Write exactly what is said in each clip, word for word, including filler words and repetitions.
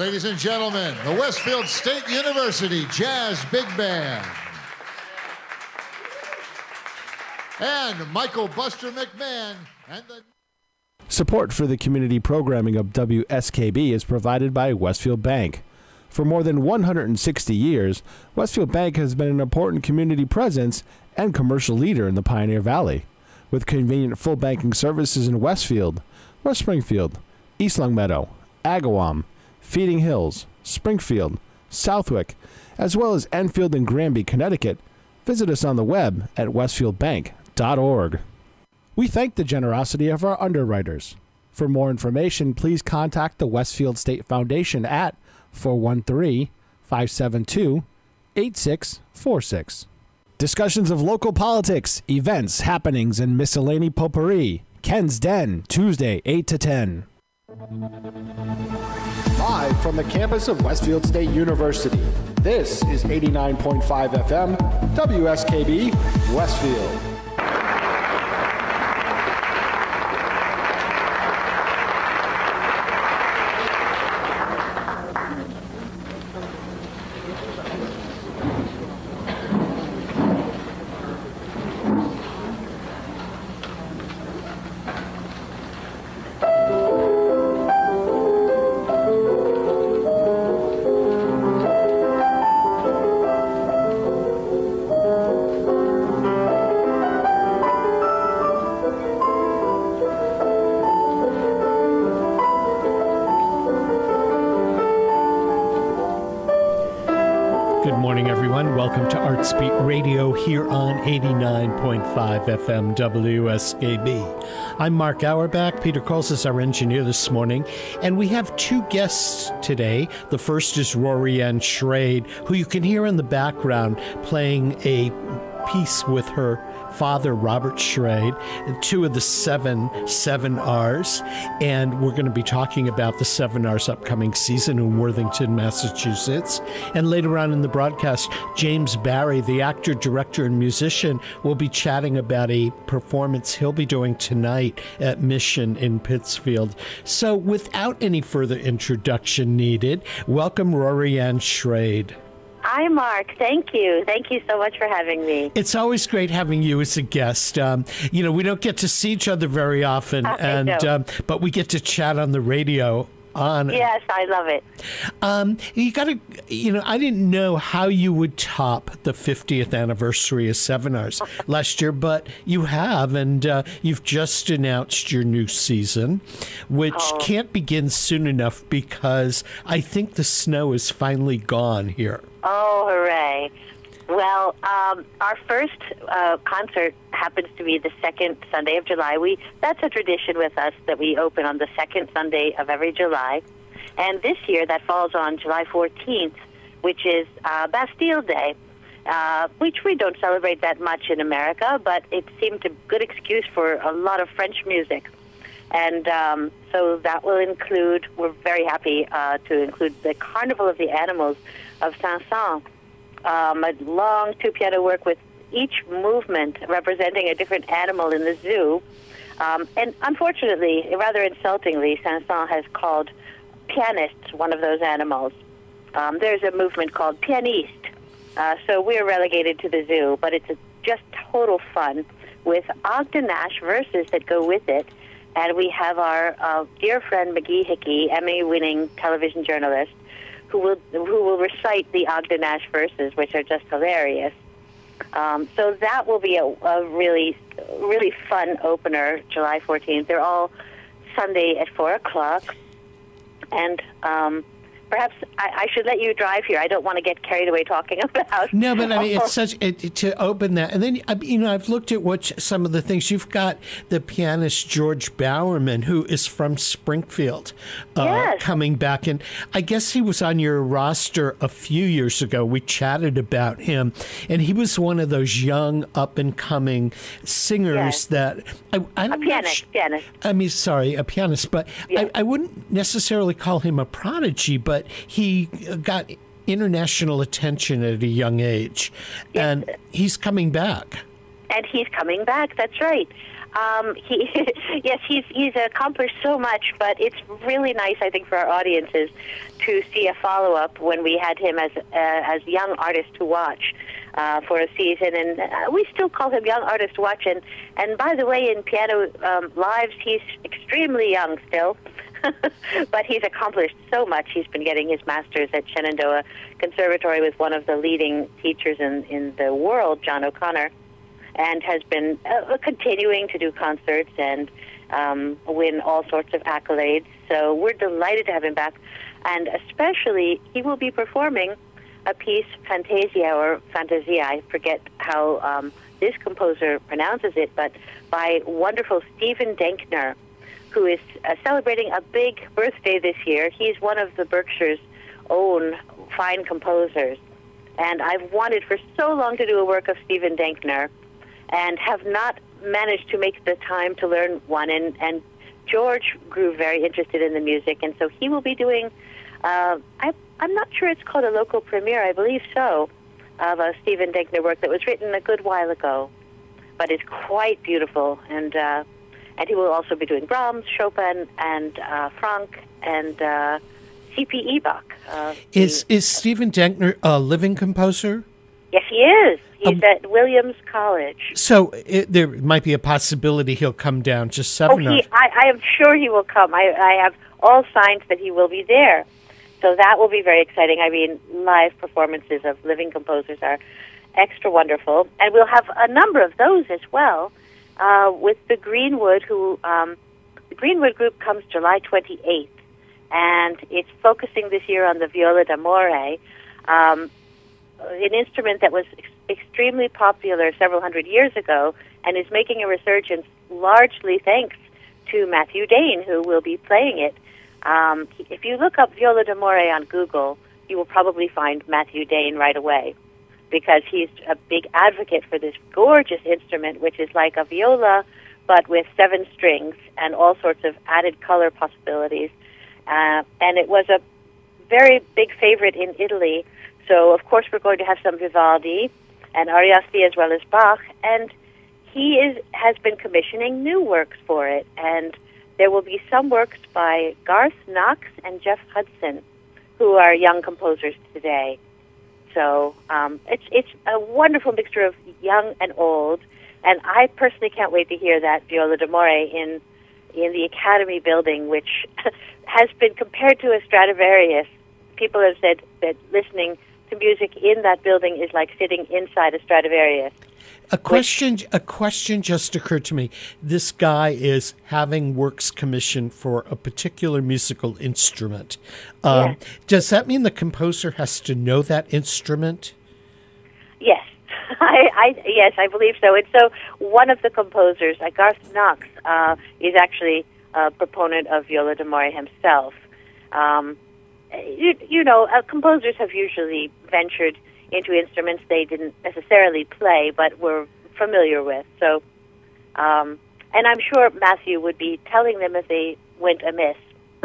ladies and gentlemen, the Westfield State University Jazz Big Band. And Michael Buster McMahon and the... Support for the community programming of W S K B is provided by Westfield Bank. For more than one hundred sixty years, Westfield Bank has been an important community presence and commercial leader in the Pioneer Valley. With convenient full banking services in Westfield, West Springfield, East Longmeadow, Agawam, Feeding Hills, Springfield, Southwick, as well as Enfield and Granby, Connecticut, visit us on the web at westfield bank dot org. We thank the generosity of our underwriters. For more information, please contact the Westfield State Foundation at four one three, five seven two, eight six four six. Discussions of local politics, events, happenings, and miscellany potpourri. Ken's Den, Tuesday, eight to ten. Live from the campus of Westfield State University, this is eighty-nine point five F M, W S K B, Westfield. Welcome to ArtsBeat Radio here on eighty-nine point five F M W S K B. I'm Mark Auerbach. Peter Coles is our engineer this morning, and we have two guests today. The first is Rory Ann Schrade, who you can hear in the background playing a piece with her father, Robert Schrade, two of the seven seven R's, and we're going to be talking about the seven R's upcoming season in Worthington, Massachusetts. And later on in the broadcast, James Barry, the actor, director, and musician, will be chatting about a performance he'll be doing tonight at Mission in Pittsfield. So without any further introduction needed, welcome Rory Ann Schrade. Hi, Mark. Thank you. Thank you so much for having me. It's always great having you as a guest. Um, you know, we don't get to see each other very often, I and um, but we get to chat on the radio. On yes, I love it. Um, you got to, you know, I didn't know how you would top the fiftieth anniversary of seven R's last year, but you have, and uh, you've just announced your new season, which oh. can't begin soon enough because I think the snow is finally gone here. Oh, hooray. Well, um, our first uh, concert happens to be the second Sunday of July. We That's a tradition with us that we open on the second Sunday of every July. And this year that falls on July fourteenth, which is uh, Bastille Day, uh, which we don't celebrate that much in America, but it seemed a good excuse for a lot of French music. And um, so that will include, we're very happy uh, to include the Carnival of the Animals of Saint-Saëns. Um, a long two-piano work with each movement representing a different animal in the zoo. Um, and unfortunately, rather insultingly, Saint-Saëns has called pianist one of those animals. Um, there's a movement called pianiste. Uh, so we're relegated to the zoo, but it's a, just total fun with Ogden Nash verses that go with it. And we have our uh, dear friend McGee Hickey, Emmy-winning television journalist, who will who will recite the Ogden Nash verses, which are just hilarious. Um, so that will be a, a really, really fun opener, July fourteenth. They're all Sunday at four o'clock. And um, perhaps I, I should let you drive here. I don't want to get carried away talking about... No, but I mean, it's such... It, to open that... And then, you know, I've looked at what some of the things... You've got the pianist George Bowerman, who is from Springfield, uh, yes. coming back. And I guess he was on your roster a few years ago. We chatted about him. And he was one of those young, up-and-coming singers yes. that... I, I'm a pianist, sh- pianist. I mean, sorry, a pianist. But yes. I, I wouldn't necessarily call him a prodigy, but he got international attention at a young age, yes. and he's coming back. And he's coming back, that's right. Um, he, yes, he's he's accomplished so much, but it's really nice, I think, for our audiences to see a follow-up when we had him as uh, as young artist to watch uh, for a season, and uh, we still call him young artist to watch. And and by the way, in Piano um, Lives, he's extremely young still, but he's accomplished so much. He's been getting his master's at Shenandoah Conservatory with one of the leading teachers in in the world, John O'Connor, and has been uh, continuing to do concerts and um, win all sorts of accolades. So we're delighted to have him back. And especially, he will be performing a piece, Fantasia, or Fantasia, I forget how um, this composer pronounces it, but by wonderful Stephen Denkner, who is uh, celebrating a big birthday this year. He's one of the Berkshire's own fine composers. And I've wanted for so long to do a work of Stephen Denkner, and have not managed to make the time to learn one. And, and George grew very interested in the music, and so he will be doing, uh, I, I'm not sure it's called a local premiere, I believe so, of a Stephen Denkner work that was written a good while ago, but it's quite beautiful. And uh, and he will also be doing Brahms, Chopin, and uh, Franck, and uh, C P Ebach. Uh, is, is Stephen Denkner a living composer? Yes, he is. He's Um, at Williams College. So it, there might be a possibility he'll come down just Oh, seven. he, I, I am sure he will come. I, I have all signs that he will be there. So that will be very exciting. I mean, live performances of living composers are extra wonderful. And we'll have a number of those as well uh, with the Greenwood, who, um, the Greenwood group comes July twenty-eighth. And it's focusing this year on the viola d'amore, um, an instrument that was ex- extremely popular several hundred years ago and is making a resurgence largely thanks to Matthew Dane, who will be playing it. Um, if you look up viola d'amore on Google, you will probably find Matthew Dane right away, because he's a big advocate for this gorgeous instrument, which is like a viola, but with seven strings and all sorts of added color possibilities. Uh, and it was a very big favorite in Italy. So, of course, we're going to have some Vivaldi and Ariasti as well as Bach, and he is has been commissioning new works for it. And there will be some works by Garth Knox and Jeff Hudson, who are young composers today. So um, it's it's a wonderful mixture of young and old, and I personally can't wait to hear that viola d'amore in in the Academy building, which has been compared to a Stradivarius. People have said that listening to music in that building is like sitting inside a Stradivarius. A question, a question just occurred to me. This guy is having works commissioned for a particular musical instrument. Um, Yes. Does that mean the composer has to know that instrument? Yes, I, I yes, I believe so. And so one of the composers, uh, Garth Knox, uh, is actually a proponent of viola d'amore himself. Um, you, you know, uh, composers have usually ventured into instruments they didn't necessarily play, but were familiar with. So, um, and I'm sure Matthew would be telling them if they went amiss.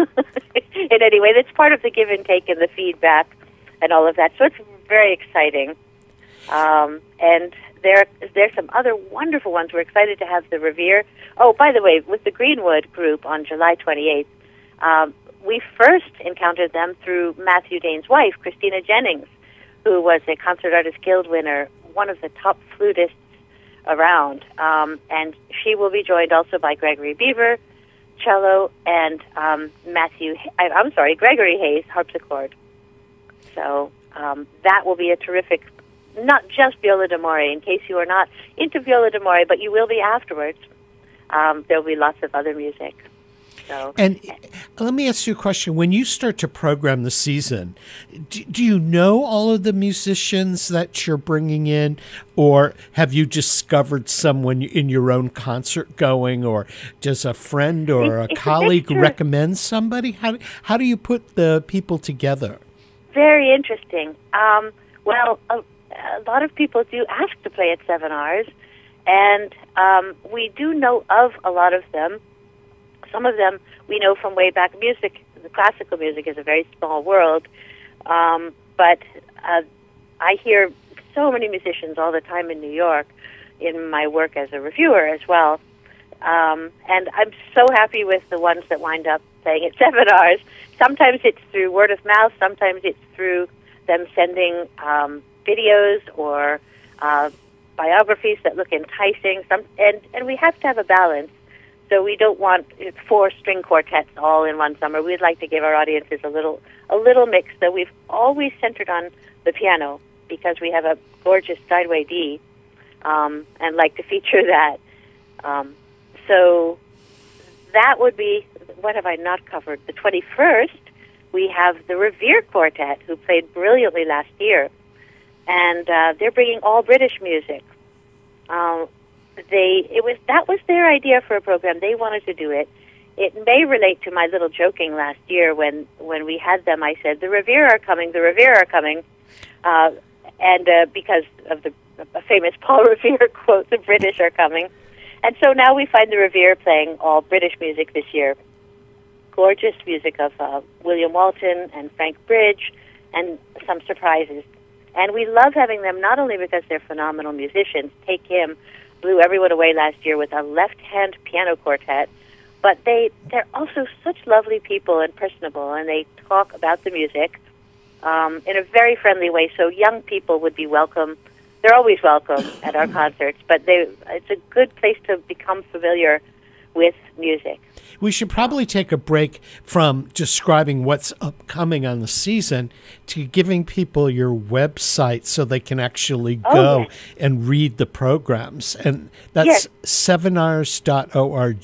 In any way, that's part of the give and take and the feedback and all of that. So it's very exciting. Um, and there, there's some other wonderful ones. We're excited to have the Revere. Oh, by the way, with the Greenwood group on July twenty-eighth, um, we first encountered them through Matthew Dane's wife, Christina Jennings, who was a Concert Artist Guild winner, one of the top flutists around. Um, and she will be joined also by Gregory Beaver, cello, and um, Matthew, I, I'm sorry, Gregory Hayes, harpsichord. So um, that will be a terrific, not just viola d'amore, in case you are not into viola d'amore, but you will be afterwards. Um, there will be lots of other music. So, And let me ask you a question. When you start to program the season, do, do you know all of the musicians that you're bringing in, or have you discovered someone in your own concert going, or does a friend or It's- a it's a colleague mixture. recommend somebody? How, how do you put the people together? very interesting. Um, well, a, a lot of people do ask to play at Seven R's, and um, we do know of a lot of them. Some of them we know from way back. Music, the classical music is a very small world, um, but uh, I hear so many musicians all the time in New York in my work as a reviewer as well. Um, and I'm so happy with the ones that wind up playing at seminars. Sometimes it's through word of mouth. Sometimes it's through them sending um, videos or uh, biographies that look enticing. Some, and, and we have to have a balance. So we don't want four string quartets all in one summer. We'd like to give our audiences a little a little mix. So we've always centered on the piano because we have a gorgeous Steinway D um, and like to feature that. Um, so that would be, what have I not covered? The twenty-first, we have the Revere Quartet, who played brilliantly last year. And uh, they're bringing all British music. Um, They it was that was their idea for a program. They wanted to do it. It may relate to my little joking last year when when we had them. I said the Revere are coming. The Revere are coming, uh, and uh, because of the a famous Paul Revere quote, the British are coming, and so now we find the Revere playing all British music this year. Gorgeous music of uh, William Walton and Frank Bridge, and some surprises. And we love having them not only because they're phenomenal musicians. Take Him blew everyone away last year with a left-hand piano quartet, but they, they're also such lovely people and personable, and they talk about the music um, in a very friendly way, so young people would be welcome. They're always welcome at our concerts, but they, it's a good place to become familiar with music. We should probably take a break from describing what's upcoming on the season to giving people your website so they can actually go oh, yes. and read the programs. And that's yes. seminars dot org.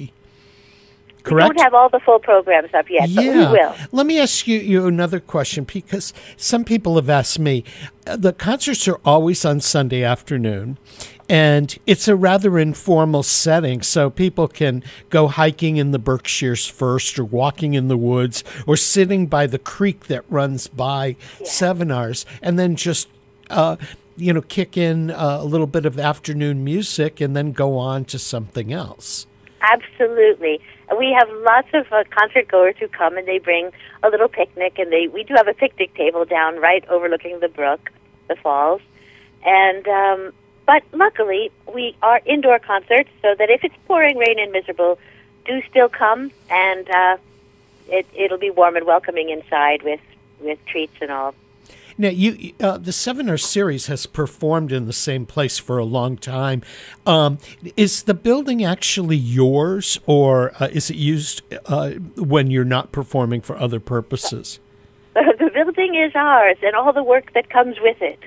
Correct? We don't have all the full programs up yet, yeah. but we will. Let me ask you, you another question, because some people have asked me. Uh, the concerts are always on Sunday afternoon, and it's a rather informal setting, so people can go hiking in the Berkshires first, or walking in the woods, or sitting by the creek that runs by yeah. seminars, and then just uh, you know, kick in uh, a little bit of afternoon music and then go on to something else. Absolutely. We have lots of uh, concert goers who come and they bring a little picnic, and they we do have a picnic table down right overlooking the brook, the falls, and um, but luckily we are indoor concerts, so that if it's pouring rain and miserable, do still come, and uh, it it'll be warm and welcoming inside with with treats and all. Now, you uh, the Seminar series has performed in the same place for a long time. Um, is the building actually yours, or uh, is it used uh, when you're not performing for other purposes? The building is ours, and all the work that comes with it.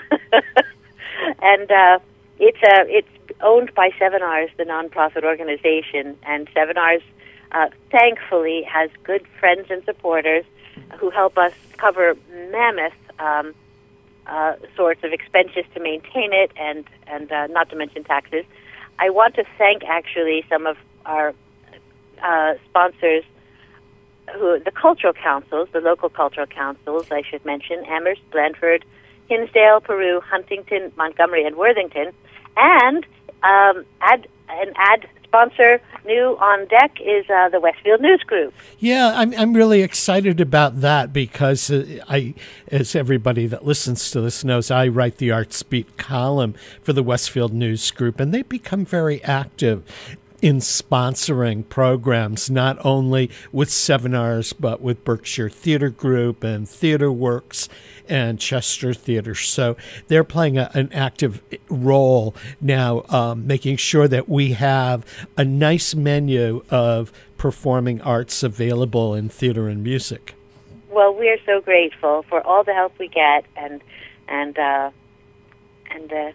and uh, it's uh, it's owned by Seminars, the nonprofit organization, and Seminars, uh, thankfully, has good friends and supporters who help us cover mammoth Um, uh, sorts of expenses to maintain it, and and uh, not to mention taxes. I want to thank actually some of our uh, sponsors, who the cultural councils, the local cultural councils, I should mention: Amherst, Blandford, Hinsdale, Peru, Huntington, Montgomery, and Worthington. And um, ad, an ad sponsor new on deck is uh, the Westfield News Group. Yeah, I'm I'm really excited about that because uh, I, as everybody that listens to this knows, I write the Arts Beat column for the Westfield News Group, and they've become very active in sponsoring programs, not only with Seminars, but with Berkshire Theater Group and Theater Works and Chester Theater. So they're playing a, an active role now, um, making sure that we have a nice menu of performing arts available in theater and music. Well, we're so grateful for all the help we get, and and uh, and uh,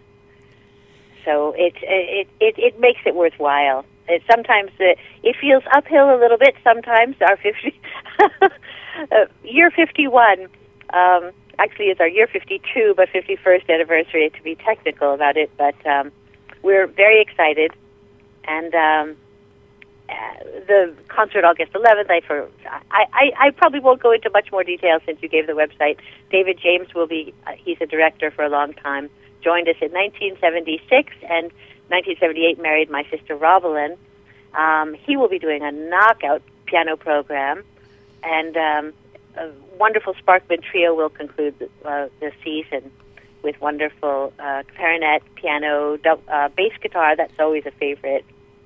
so it, it it it makes it worthwhile. It, sometimes it, it feels uphill a little bit. Sometimes our fifty uh, year fifty-one. Um, actually, it's our year fifty-two, but fifty-first anniversary to be technical about it. But um, we're very excited, and um, uh, the concert August eleventh. I for I, I I probably won't go into much more detail since you gave the website. David James will be. Uh, he's a director for a long time. Joined us in nineteen seventy-six and nineteen seventy-eight married my sister Robelyn. Um, he will be doing a knockout piano program, and um, a wonderful Sparkman trio will conclude the, uh, the season with wonderful uh, clarinet, piano, do- uh, bass guitar. That's always a favorite.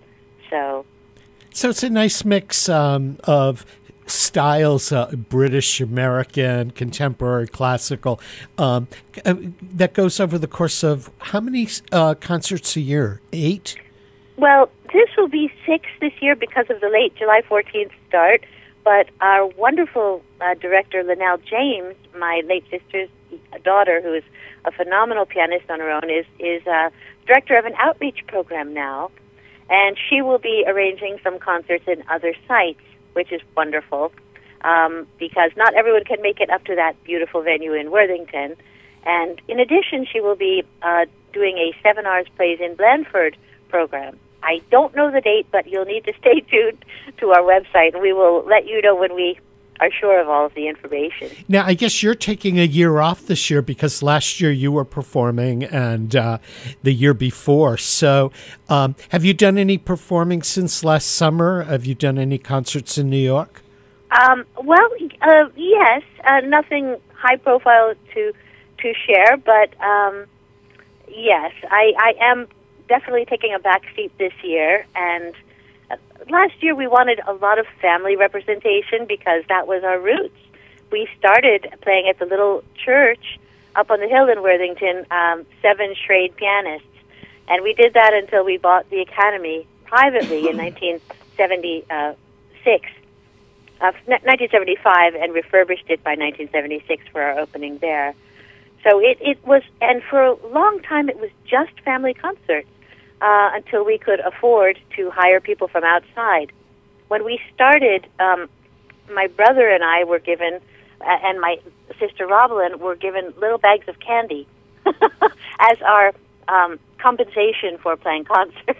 So, so it's a nice mix um, of styles, uh, British, American, contemporary, classical, um, uh, that goes over the course of how many uh, concerts a year? Eight? Well, this will be six this year because of the late July fourteenth start, but our wonderful uh, director, Linnell James, my late sister's daughter, who is a phenomenal pianist on her own, is, is uh, director of an outreach program now, and she will be arranging some concerts in other sites, which is wonderful, um, because not everyone can make it up to that beautiful venue in Worthington. And in addition, she will be uh, doing a Seven Hours Plays in Blandford program. I don't know the date, but you'll need to stay tuned to our website, and we will let you know when we are sure of all of the information. Now, I guess you're taking a year off this year because last year you were performing and uh, the year before. So um, have you done any performing since last summer? Have you done any concerts in New York? Um, well, uh, yes, uh, nothing high profile to to share, but um, yes, I, I am definitely taking a back seat this year. And uh, last year we wanted a lot of family representation because that was our roots. We started playing at the little church up on the hill in Worthington, um, seven Schrade pianists. And we did that until we bought the Academy privately in nineteen seventy-six, uh, nineteen seventy-five, and refurbished it by nineteen seventy-six for our opening there. So it, it was, and for a long time it was just family concerts uh, until we could afford to hire people from outside. When we started, um, my brother and I were given, uh, and my sister Robalyn were given little bags of candy as our um, compensation for playing concerts.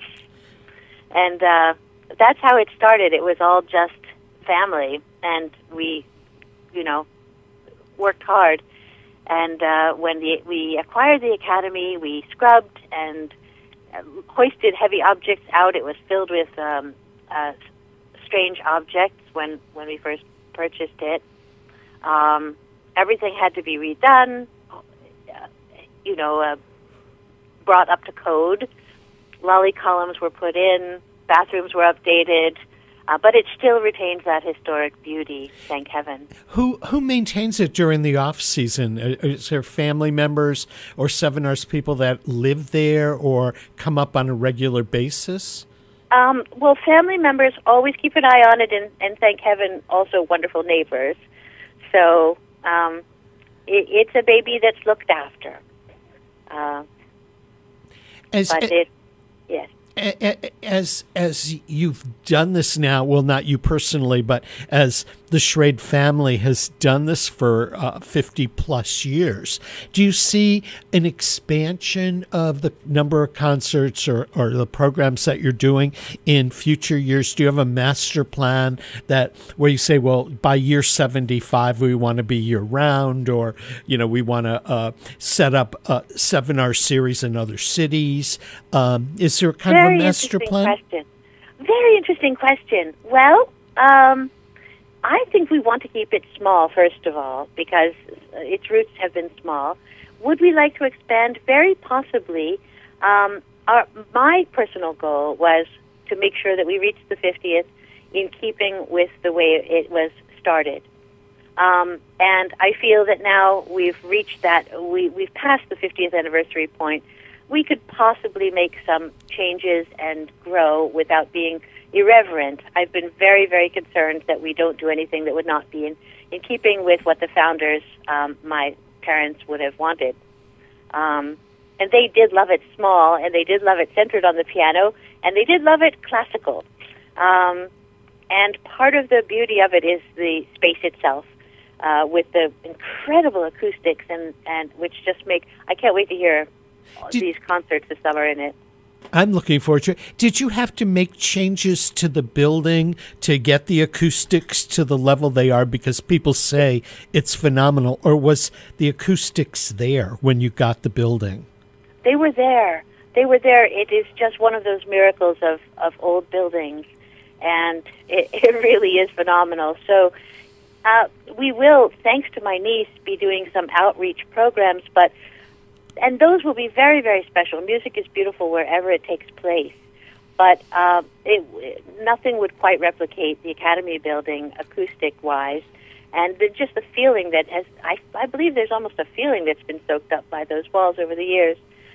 And uh, that's how it started. It was all just family, and we, you know, worked hard. And uh, when the, we acquired the Academy, we scrubbed and uh, hoisted heavy objects out. It was filled with um, uh, strange objects when, when we first purchased it. Um, everything had to be redone, uh, you know, uh, brought up to code. Lolly columns were put in, bathrooms were updated, uh, but it still retains that historic beauty, thank heaven. Who who maintains it during the off season? Is there family members or Seven Hours people that live there or come up on a regular basis? Um, well, family members always keep an eye on it, and, and thank heaven, also wonderful neighbors. So um, it, it's a baby that's looked after. Uh, As, but it, yes. As as you've done this now, well, not you personally, but as the Schrade family has done this for uh, fifty plus years, do you see an expansion of the number of concerts or, or the programs that you're doing in future years? Do you have a master plan that where you say, well, by year seventy-five, we want to be year round, or, you know, we want to uh, set up a seven hour series in other cities? Um, is there kind Very of a master plan? Question. Very interesting question. Well, um, I think we want to keep it small, first of all, because its roots have been small. Would we like to expand? Very possibly. Um, our, my personal goal was to make sure that we reached the fiftieth in keeping with the way it was started. Um, and I feel that now we've reached that, we, we've passed the fiftieth anniversary point. We could possibly make some changes and grow without being irreverent. I've been very, very concerned that we don't do anything that would not be in, in keeping with what the founders, um, my parents, would have wanted. Um, and they did love it small, and they did love it centered on the piano, and they did love it classical. Um, and part of the beauty of it is the space itself, uh, with the incredible acoustics, and, and which just make, I can't wait to hear Did, these concerts this summer in it. I'm looking forward to it. Did you have to make changes to the building to get the acoustics to the level they are? Because people say it's phenomenal. Or was the acoustics there when you got the building? They were there. They were there. It is just one of those miracles of, of old buildings. And it, it really is phenomenal. So uh, we will, thanks to my niece, be doing some outreach programs, but and those will be very, very special. Music is beautiful wherever it takes place. but uh, it, nothing would quite replicate the Academy building acoustic-wise. And the, just the feeling that has, I, I believe there's almost a feeling that's been soaked up by those walls over the years.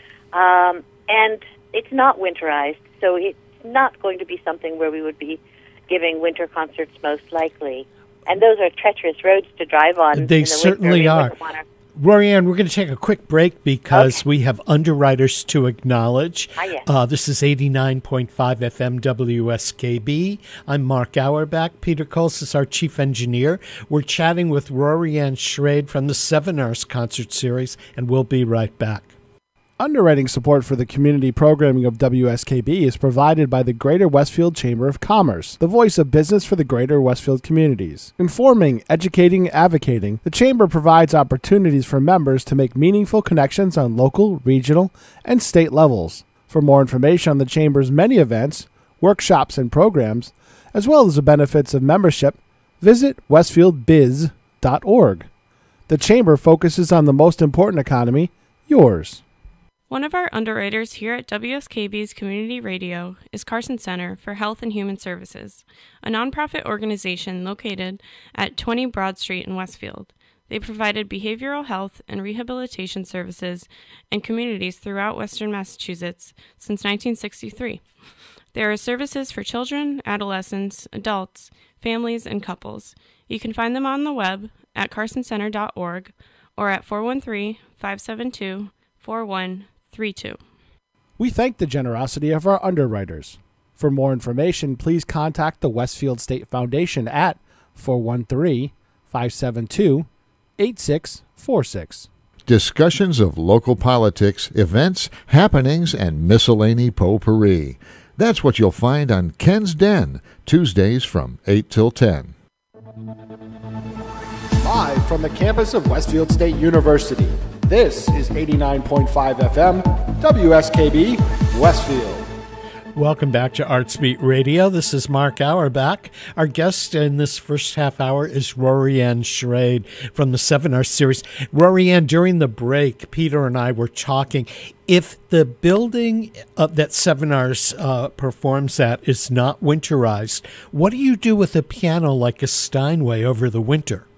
Um, and it's not winterized, so it's not going to be something where we would be giving winter concerts most likely. And those are treacherous roads to drive on. They in the certainly winter. are. Rory-Ann, we're going to take a quick break because Okay. we have underwriters to acknowledge. Ah, yes. Uh, this is eighty-nine point five F M W S K B. I'm Mark Auerbach. Peter Coles is our chief engineer. We're chatting with Rory-Ann Schrade from the Seven Hours Concert Series, and we'll be right back. Underwriting support for the community programming of W S K B is provided by the Greater Westfield Chamber of Commerce, the voice of business for the Greater Westfield communities. Informing, educating, advocating, the Chamber provides opportunities for members to make meaningful connections on local, regional, and state levels. For more information on the Chamber's many events, workshops, and programs, as well as the benefits of membership, visit westfield biz dot org. The Chamber focuses on the most important economy, yours. One of our underwriters here at W S K B's Community Radio is Carson Center for Health and Human Services, a nonprofit organization located at twenty Broad Street in Westfield. They provided behavioral health and rehabilitation services in communities throughout Western Massachusetts since nineteen sixty-three. There are services for children, adolescents, adults, families, and couples. You can find them on the web at carson center dot org or at four one three, five seven two, four one three two. We thank the generosity of our underwriters. For more information, please contact the Westfield State Foundation at four one three, five seven two, eight six four six. Discussions of local politics, events, happenings, and miscellany potpourri. That's what you'll find on Ken's Den, Tuesdays from eight till ten. Live from the campus of Westfield State University, this is eighty-nine point five F M, W S K B, Westfield. Welcome back to Artsbeat Radio. This is Mark Auerbach. Our guest in this first half hour is Rory-Ann Schrade from the Seven Hours Series. Rory-Ann, during the break, Peter and I were talking. If the building uh, that Seven Hours uh, performs at is not winterized, what do you do with a piano like a Steinway over the winter?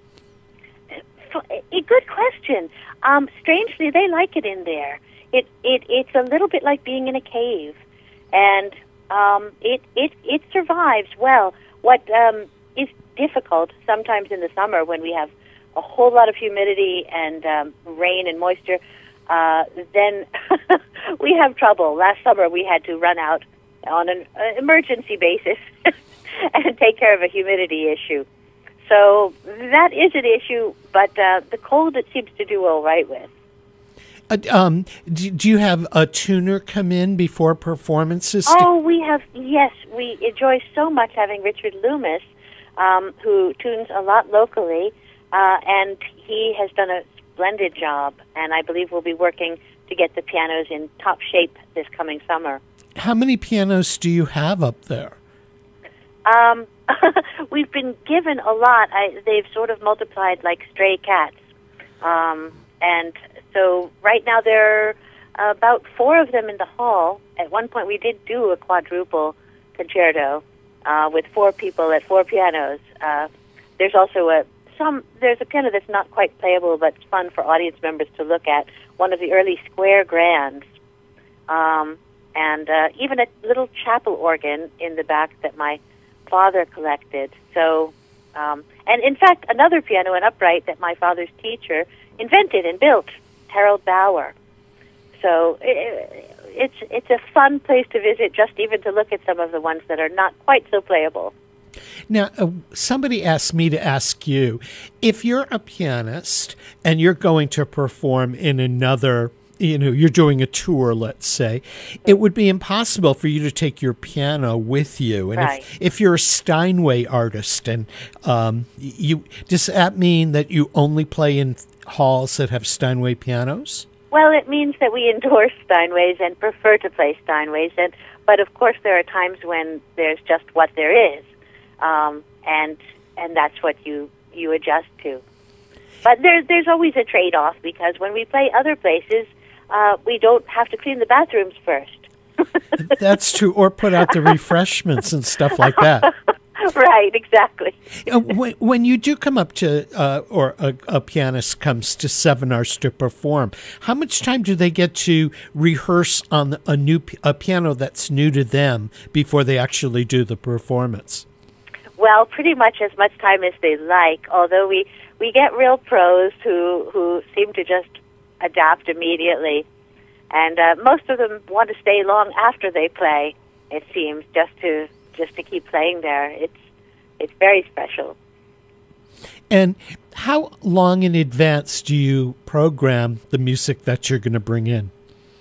A good question. Um, strangely, they like it in there. It it it's a little bit like being in a cave, and um, it it it survives well. What um, is difficult sometimes in the summer when we have a whole lot of humidity and um, rain and moisture, uh, then we have trouble. Last summer, we had to run out on an uh, emergency basis and take care of a humidity issue. So that is an issue, but uh, the cold it seems to do all right with. Uh, um, do, do you have a tuner come in before performances? Oh, we have, yes. We enjoy so much having Richard Loomis, um, who tunes a lot locally, uh, and he has done a splendid job, and I believe we'll be working to get the pianos in top shape this coming summer. How many pianos do you have up there? Um, we've been given a lot. I, they've sort of multiplied like stray cats. Um, and so right now there are about four of them in the hall. At one point we did do a quadruple concerto uh, with four people at four pianos. Uh, there's also a some. There's a piano that's not quite playable, but it's fun for audience members to look at. One of the early square grands. Um, and uh, even a little chapel organ in the back that my father collected. So, um, and in fact, another piano, an upright, that my father's teacher invented and built, Harold Bauer. So it, it's it's a fun place to visit, just even to look at some of the ones that are not quite so playable. Now, uh, somebody asked me to ask you, if you're a pianist and you're going to perform in another, you know, you're doing a tour, let's say, it would be impossible for you to take your piano with you. And Right. if, if you're a Steinway artist, and um, you, does that mean that you only play in halls that have Steinway pianos? Well, it means that we endorse Steinways and prefer to play Steinways, and but of course there are times when there's just what there is, um, and and that's what you you adjust to. But there's there's always a trade-off, because when we play other places, Uh, we don't have to clean the bathrooms first. That's true. Or put out the refreshments and stuff like that. Right, exactly. Uh, when, when you do come up to, uh, or a, a pianist comes to seminars to perform, how much time do they get to rehearse on a new a piano that's new to them before they actually do the performance? Well, pretty much as much time as they like, although we, we get real pros who, who seem to just adapt immediately. And uh, most of them want to stay long after they play, it seems, just to just to keep playing there. It's it's very special. And how long in advance do you program the music that you're going to bring in?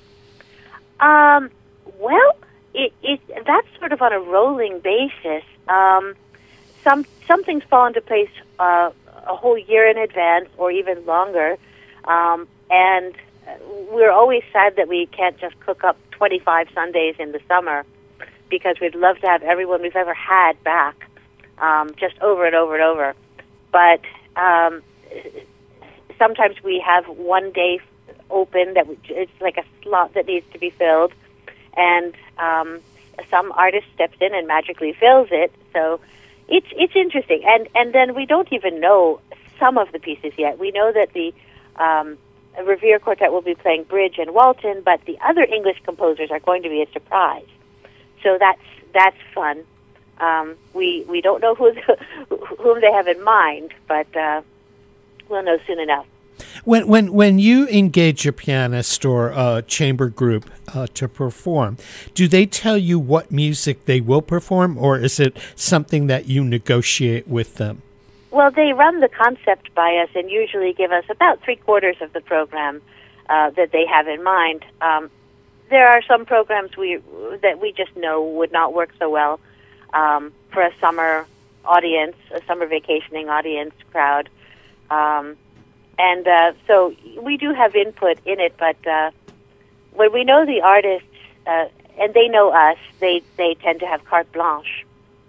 Um, well, it, it that's sort of on a rolling basis. Um, some some things fall into place uh, a whole year in advance, or even longer. Um, and we're always sad that we can't just cook up twenty-five Sundays in the summer, because we'd love to have everyone we've ever had back, um, just over and over and over. But um, sometimes we have one day open that we, it's like a slot that needs to be filled, and um, some artist steps in and magically fills it. So it's it's interesting, and and then we don't even know some of the pieces yet. We know that the um, Revere Quartet will be playing Bridge and Walton, but the other English composers are going to be a surprise. So that's that's fun. Um, we we don't know who whom they have in mind, but uh, we'll know soon enough. When when when you engage a pianist or a chamber group uh, to perform, do they tell you what music they will perform, or is it something that you negotiate with them? Well, they run the concept by us and usually give us about three quarters of the program uh, that they have in mind. Um, there are some programs we that we just know would not work so well um, for a summer audience, a summer vacationing audience crowd. Um, and uh, so we do have input in it, but uh, when we know the artists uh, and they know us, they, they tend to have carte blanche.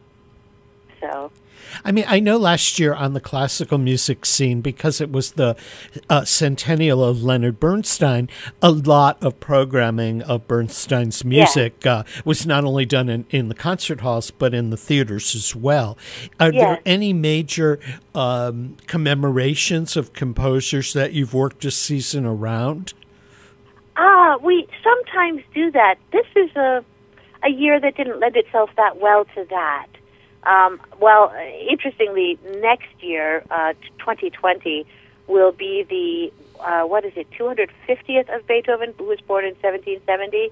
So... I mean, I know last year on the classical music scene, because it was the uh, centennial of Leonard Bernstein, a lot of programming of Bernstein's music yeah. uh, was not only done in, in the concert halls, but in the theaters as well. Are yes. there any major um, commemorations of composers that you've worked a season around? Ah, we sometimes do that. This is a, a year that didn't lend itself that well to that. Um, well, interestingly, next year, uh, twenty twenty, will be the, uh, what is it, two hundred fiftieth of Beethoven, who was born in seventeen seventy?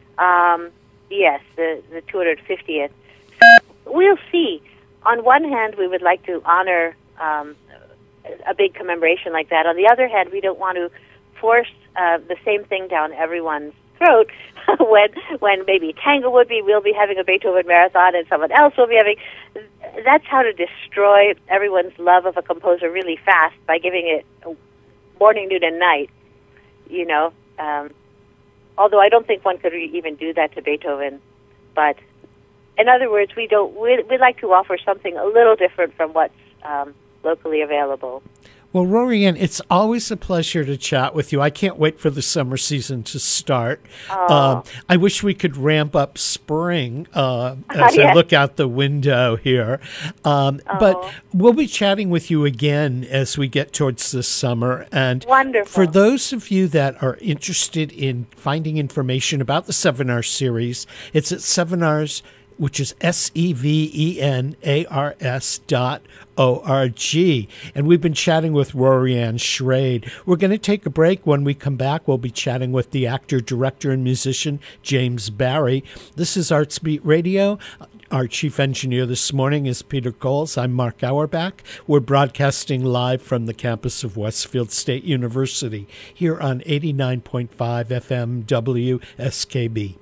Um, yes, the, the two hundred fiftieth. So we'll see. On one hand, we would like to honor um, a big commemoration like that. On the other hand, we don't want to force uh, the same thing down everyone's throat when when maybe Tanglewood be we'll be having a Beethoven marathon and someone else will be having. That's how to destroy everyone's love of a composer really fast, by giving it morning, noon, and night. You know, um, although I don't think one could re- even do that to Beethoven. But in other words, we don't. We we like to offer something a little different from what's um, locally available. Well, Rory-Ann, it's always a pleasure to chat with you. I can't wait for the summer season to start. Uh, I wish we could ramp up spring uh, as yes. I look out the window here. Um, but we'll be chatting with you again as we get towards the summer. And Wonderful. For those of you that are interested in finding information about the Sevenars series, it's at Sevenars, which is S E V E N A R S dot O R G. And we've been chatting with Rory-Ann Schrade. We're going to take a break. When we come back, we'll be chatting with the actor, director, and musician, James Barry. This is Artsbeat Radio. Our chief engineer this morning is Peter Coles. I'm Mark Auerbach. We're broadcasting live from the campus of Westfield State University here on eighty-nine point five F M W S K B.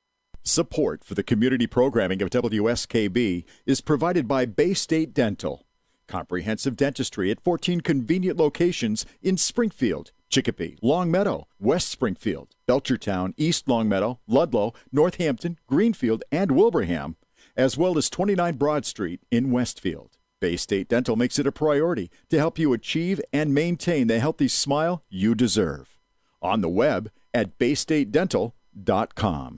Support for the community programming of W S K B is provided by Bay State Dental. Comprehensive dentistry at fourteen convenient locations in Springfield, Chicopee, Longmeadow, West Springfield, Belchertown, East Longmeadow, Ludlow, Northampton, Greenfield, and Wilbraham, as well as twenty-nine Broad Street in Westfield. Bay State Dental makes it a priority to help you achieve and maintain the healthy smile you deserve. On the web at bay state dental dot com.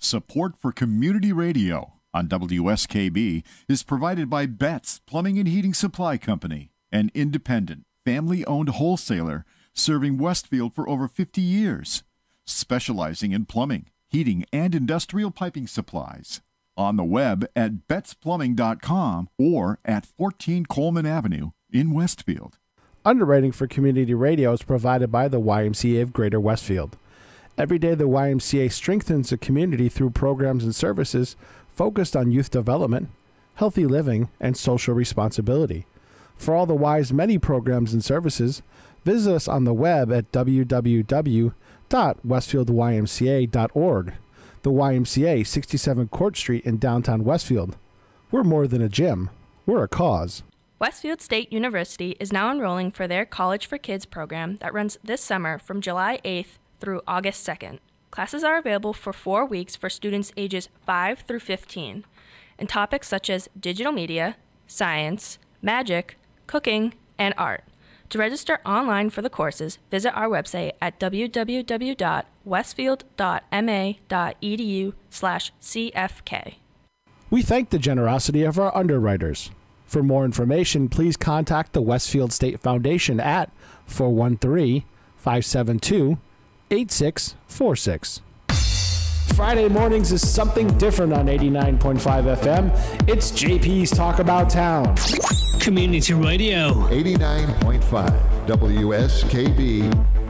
Support for community radio on W S K B is provided by Betts Plumbing and Heating Supply Company, an independent, family-owned wholesaler serving Westfield for over fifty years, specializing in plumbing, heating, and industrial piping supplies. On the web at betts plumbing dot com or at fourteen Coleman Avenue in Westfield. Underwriting for community radio is provided by the Y M C A of Greater Westfield. Every day, the Y M C A strengthens the community through programs and services focused on youth development, healthy living, and social responsibility. For all the Y's many programs and services, visit us on the web at w w w dot westfield y m c a dot org. The Y M C A, sixty-seven Court Street in downtown Westfield. We're more than a gym. We're a cause. Westfield State University is now enrolling for their College for Kids program that runs this summer from July eighth through August second. Classes are available for four weeks for students ages five through fifteen, in topics such as digital media, science, magic, cooking, and art. To register online for the courses, visit our website at w w w dot westfield dot m a dot e d u slash c f k. We thank the generosity of our underwriters. For more information, please contact the Westfield State Foundation at four one three, five seven two, eight six four six. Friday mornings is something different on eighty-nine point five F M. It's J P's Talk About Town. Community Radio. eighty-nine point five W S K B.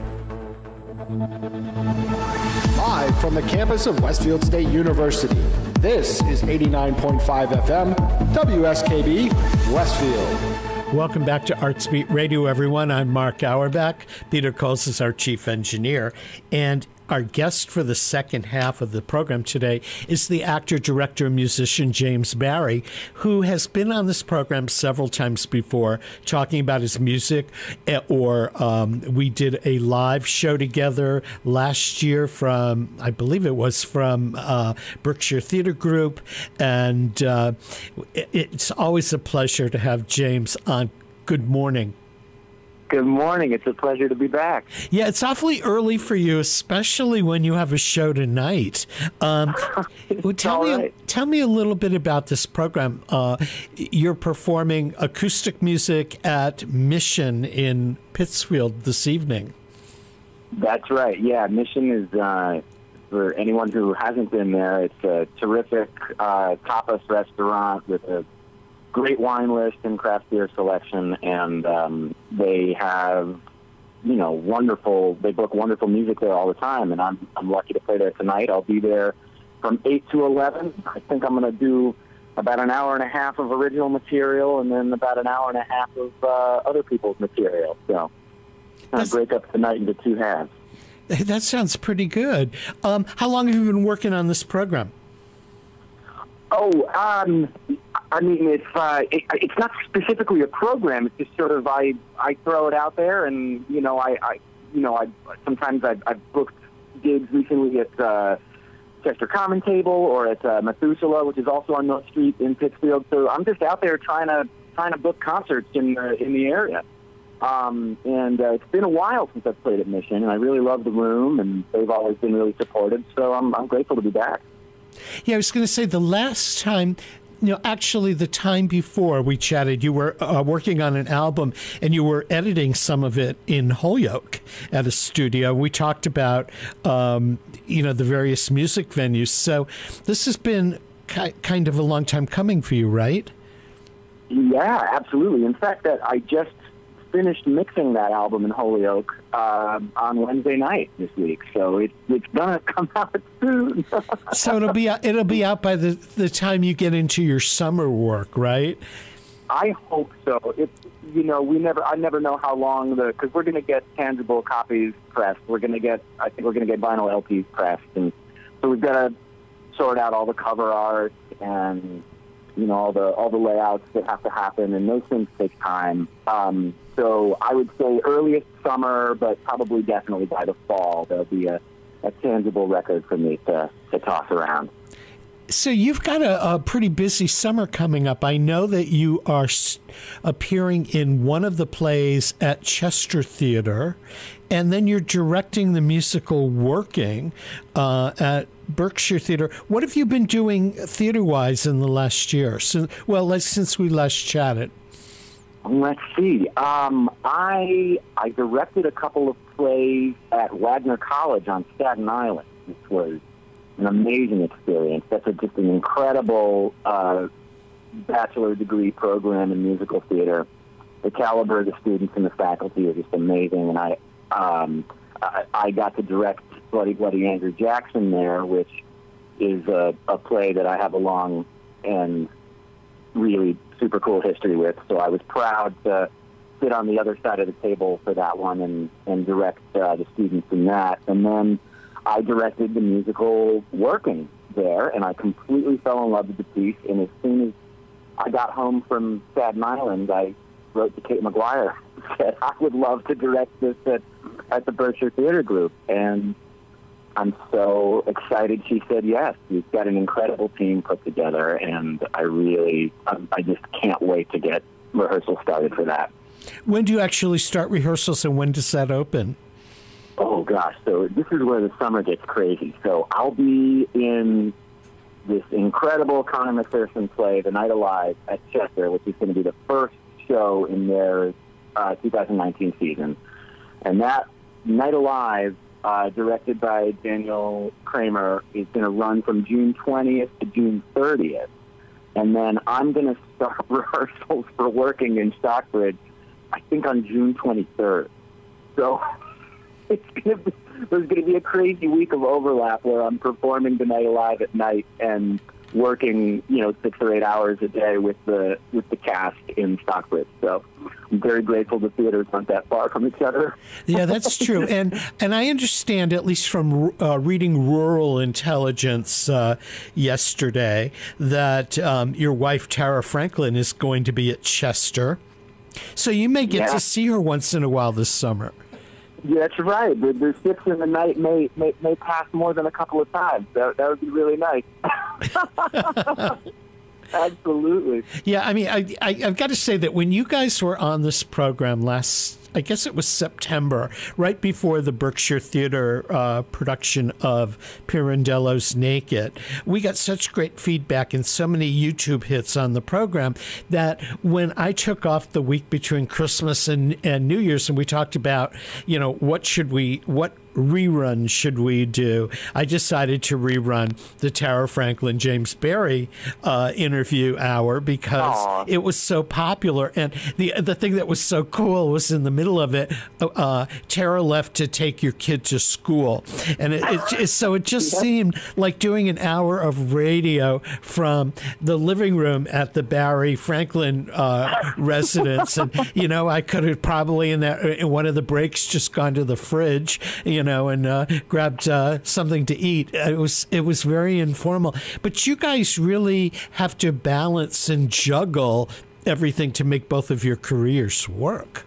Live from the campus of Westfield State University, this is eighty-nine point five F M, W S K B, Westfield. Welcome back to Artsbeat Radio, everyone. I'm Mark Auerbach. Peter Coles is our chief engineer. And our guest for the second half of the program today is the actor, director, and musician James Barry, who has been on this program several times before, talking about his music. Or um, we did a live show together last year from, I believe it was from uh, Berkshire Theater Group. And uh, it's always a pleasure to have James on. Good morning. Good morning. It's a pleasure to be back. Yeah, it's awfully early for you, especially when you have a show tonight. Um, well, tell me, right. tell me a little bit about this program. Uh, you're performing acoustic music at Mission in Pittsfield this evening. That's right. Yeah, Mission is, uh, for anyone who hasn't been there, it's a terrific uh, tapas restaurant with a great wine list and craft beer selection, and um, they have, you know, wonderful, they book wonderful music there all the time, and I'm I'm lucky to play there tonight. I'll be there from eight to eleven. I think I'm going to do about an hour and a half of original material and then about an hour and a half of uh, other people's material. So I'll break up the night into two halves. That sounds pretty good. Um, how long have you been working on this program? Oh, um, I mean, it's uh, it, it's not specifically a program. It's just sort of I I throw it out there, and you know I, I you know I sometimes I've, I've booked gigs recently at uh, Chester Common Table or at uh, Methuselah, which is also on North Street in Pittsfield. So I'm just out there trying to trying to book concerts in the in the area. Um, and uh, it's been a while since I've played at Mission, and I really love the room, and they've always been really supportive. So I'm I'm grateful to be back. Yeah, I was going to say the last time, you know, actually the time before we chatted, you were uh, working on an album and you were editing some of it in Holyoke at a studio. We talked about, um, you know, the various music venues. So this has been ki- kind of a long time coming for you, right? Yeah, absolutely. In fact, that I just finished mixing that album in Holyoke uh, on Wednesday night this week, so it, it's gonna come out soon. So it'll be it'll be out by the the time you get into your summer work, right? I hope so. It's you know we never I never know how long the because we're gonna get tangible copies pressed. We're gonna get I think we're gonna get vinyl L Ps pressed, and so we've got to sort out all the cover art and you know all the all the layouts that have to happen, and those things take time. Um, So I would say earliest summer, but probably definitely by the fall, there'll be a, a tangible record for me to, to toss around. So you've got a, a pretty busy summer coming up. I know that you are s- appearing in one of the plays at Chester Theater, and then you're directing the musical Working uh, at Berkshire Theater. What have you been doing theater-wise in the last year? Since, well, like, since we last chatted. Let's see. Um, I I directed a couple of plays at Wagner College on Staten Island, which was an amazing experience. That's a, just an incredible uh, bachelor degree program in musical theater. The caliber of the students and the faculty are just amazing, and I um, I, I got to direct Bloody Bloody Andrew Jackson there, which is a, a play that I have a long and really super cool history with. So I was proud to sit on the other side of the table for that one and, and direct uh, the students in that. And then I directed the musical Working there, and I completely fell in love with the piece. And as soon as I got home from Staten Island, I wrote to Kate McGuire and said, I would love to direct this at, at the Berkshire Theater Group. And I'm so excited she said yes. We've got an incredible team put together, and I really, I, I just can't wait to get rehearsal started for that. When do you actually start rehearsals, and when does that open? Oh, gosh. So this is where the summer gets crazy. So I'll be in this incredible Conor McPherson play, The Night Alive, at Chester, which is going to be the first show in their uh, two thousand nineteen season. And that Night Alive, Uh, directed by Daniel Kramer, is going to run from June twentieth to June thirtieth. And then I'm going to start rehearsals for Working in Stockbridge, I think, on June twenty-third. So it's gonna be, there's going to be a crazy week of overlap where I'm performing The Night Alive at night and working, you know, six or eight hours a day with the with the cast in Stockbridge. So I'm very grateful the theaters aren't that far from each other. Yeah, that's true. And and I understand, at least from uh, reading Rural Intelligence uh, yesterday, that um, your wife, Tara Franklin, is going to be at Chester. So you may get yeah. to see her once in a while this summer. Yeah, that's right. The, the ships in the night may, may may pass more than a couple of times. That, that would be really nice. Absolutely. Yeah, I mean, I, I, I've got to say that when you guys were on this program last, I guess it was September, right before the Berkshire Theater uh, production of Pirandello's Naked, we got such great feedback and so many YouTube hits on the program that when I took off the week between Christmas and, and New Year's, and we talked about, you know, what should we, what rerun should we do, I decided to rerun the Tara Franklin James Barry uh, interview hour because Aww. It was so popular. And the the thing that was so cool was in the middle of it, uh, Tara left to take your kid to school, and it, it, it so it just yeah. seemed like doing an hour of radio from the living room at the Barry Franklin uh, residence. And you know, I could have probably in that in one of the breaks just gone to the fridge, you know, and uh, grabbed uh, something to eat. It was it was very informal. But you guys really have to balance and juggle everything to make both of your careers work.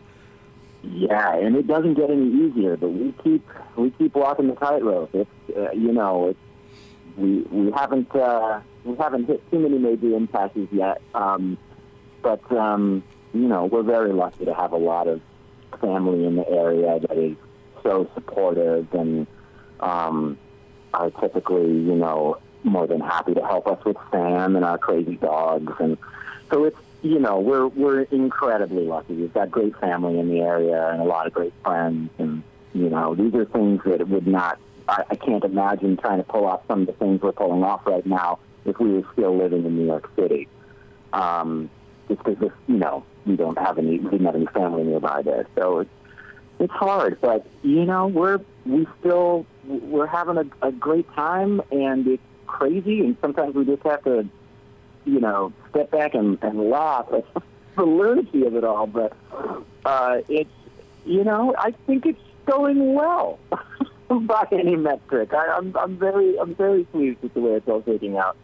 Yeah, and it doesn't get any easier. But we keep we keep walking the tightrope. It's uh, you know, it's, we we haven't uh, we haven't hit too many major impasses yet. Um, but um, you know, we're very lucky to have a lot of family in the area that is so supportive and um, are typically, you know, more than happy to help us with Sam and our crazy dogs. And so it's, you know, we're we're incredibly lucky. We've got great family in the area and a lot of great friends. And, you know, these are things that would not, I, I can't imagine trying to pull off some of the things we're pulling off right now if we were still living in New York City. Um, just because, you know, we don't have any, we didn't have any family nearby there. So it's, It's hard, but you know we're we still we're having a, a great time, and it's crazy. And sometimes we just have to, you know, step back and, and laugh at the lunacy of it all. But uh, it's you know I think it's going well by any metric. I, I'm I'm very I'm very pleased with the way it's all shaking out.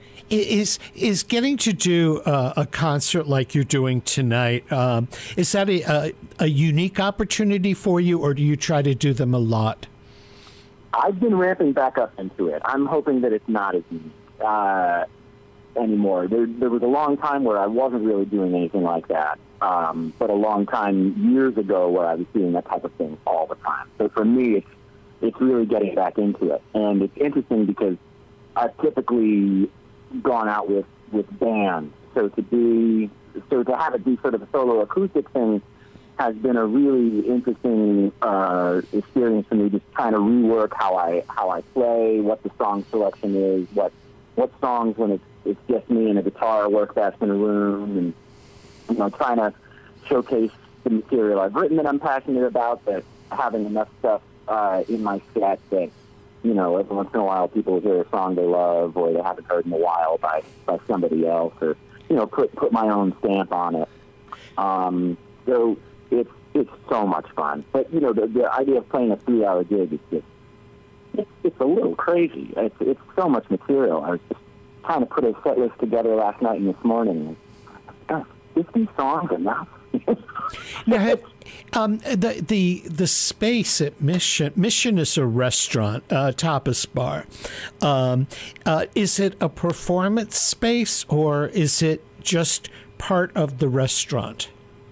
Is is getting to do uh, a concert like you're doing tonight, um, is that a, a, a unique opportunity for you, or do you try to do them a lot? I've been ramping back up into it. I'm hoping that it's not as unique uh, anymore. There, there was a long time where I wasn't really doing anything like that, um, but a long time years ago where I was doing that type of thing all the time. So for me, it's it's really getting back into it. And it's interesting because I've typically gone out with, with bands. So to be, so to have it be sort of a solo acoustic thing has been a really interesting uh, experience for me. Just trying to rework how I how I play, what the song selection is, what what songs when it's it's just me and a guitar work best in a room, and you know, trying to showcase the material I've written that I'm passionate about, but having enough stuff uh, in my set that, you know, every once in a while people hear a song they love or they haven't heard in a while by, by somebody else, or, you know, put put my own stamp on it. Um, so it's it's so much fun. But, you know, the, the idea of playing a three-hour gig is just, it's, it's a little crazy. It's, it's so much material. I was just trying to put a set list together last night and this morning. Oh, fifty songs enough? Now, have, um, the the the space at Mission Mission is a restaurant, uh, tapas bar. Um, uh, is it a performance space or is it just part of the restaurant?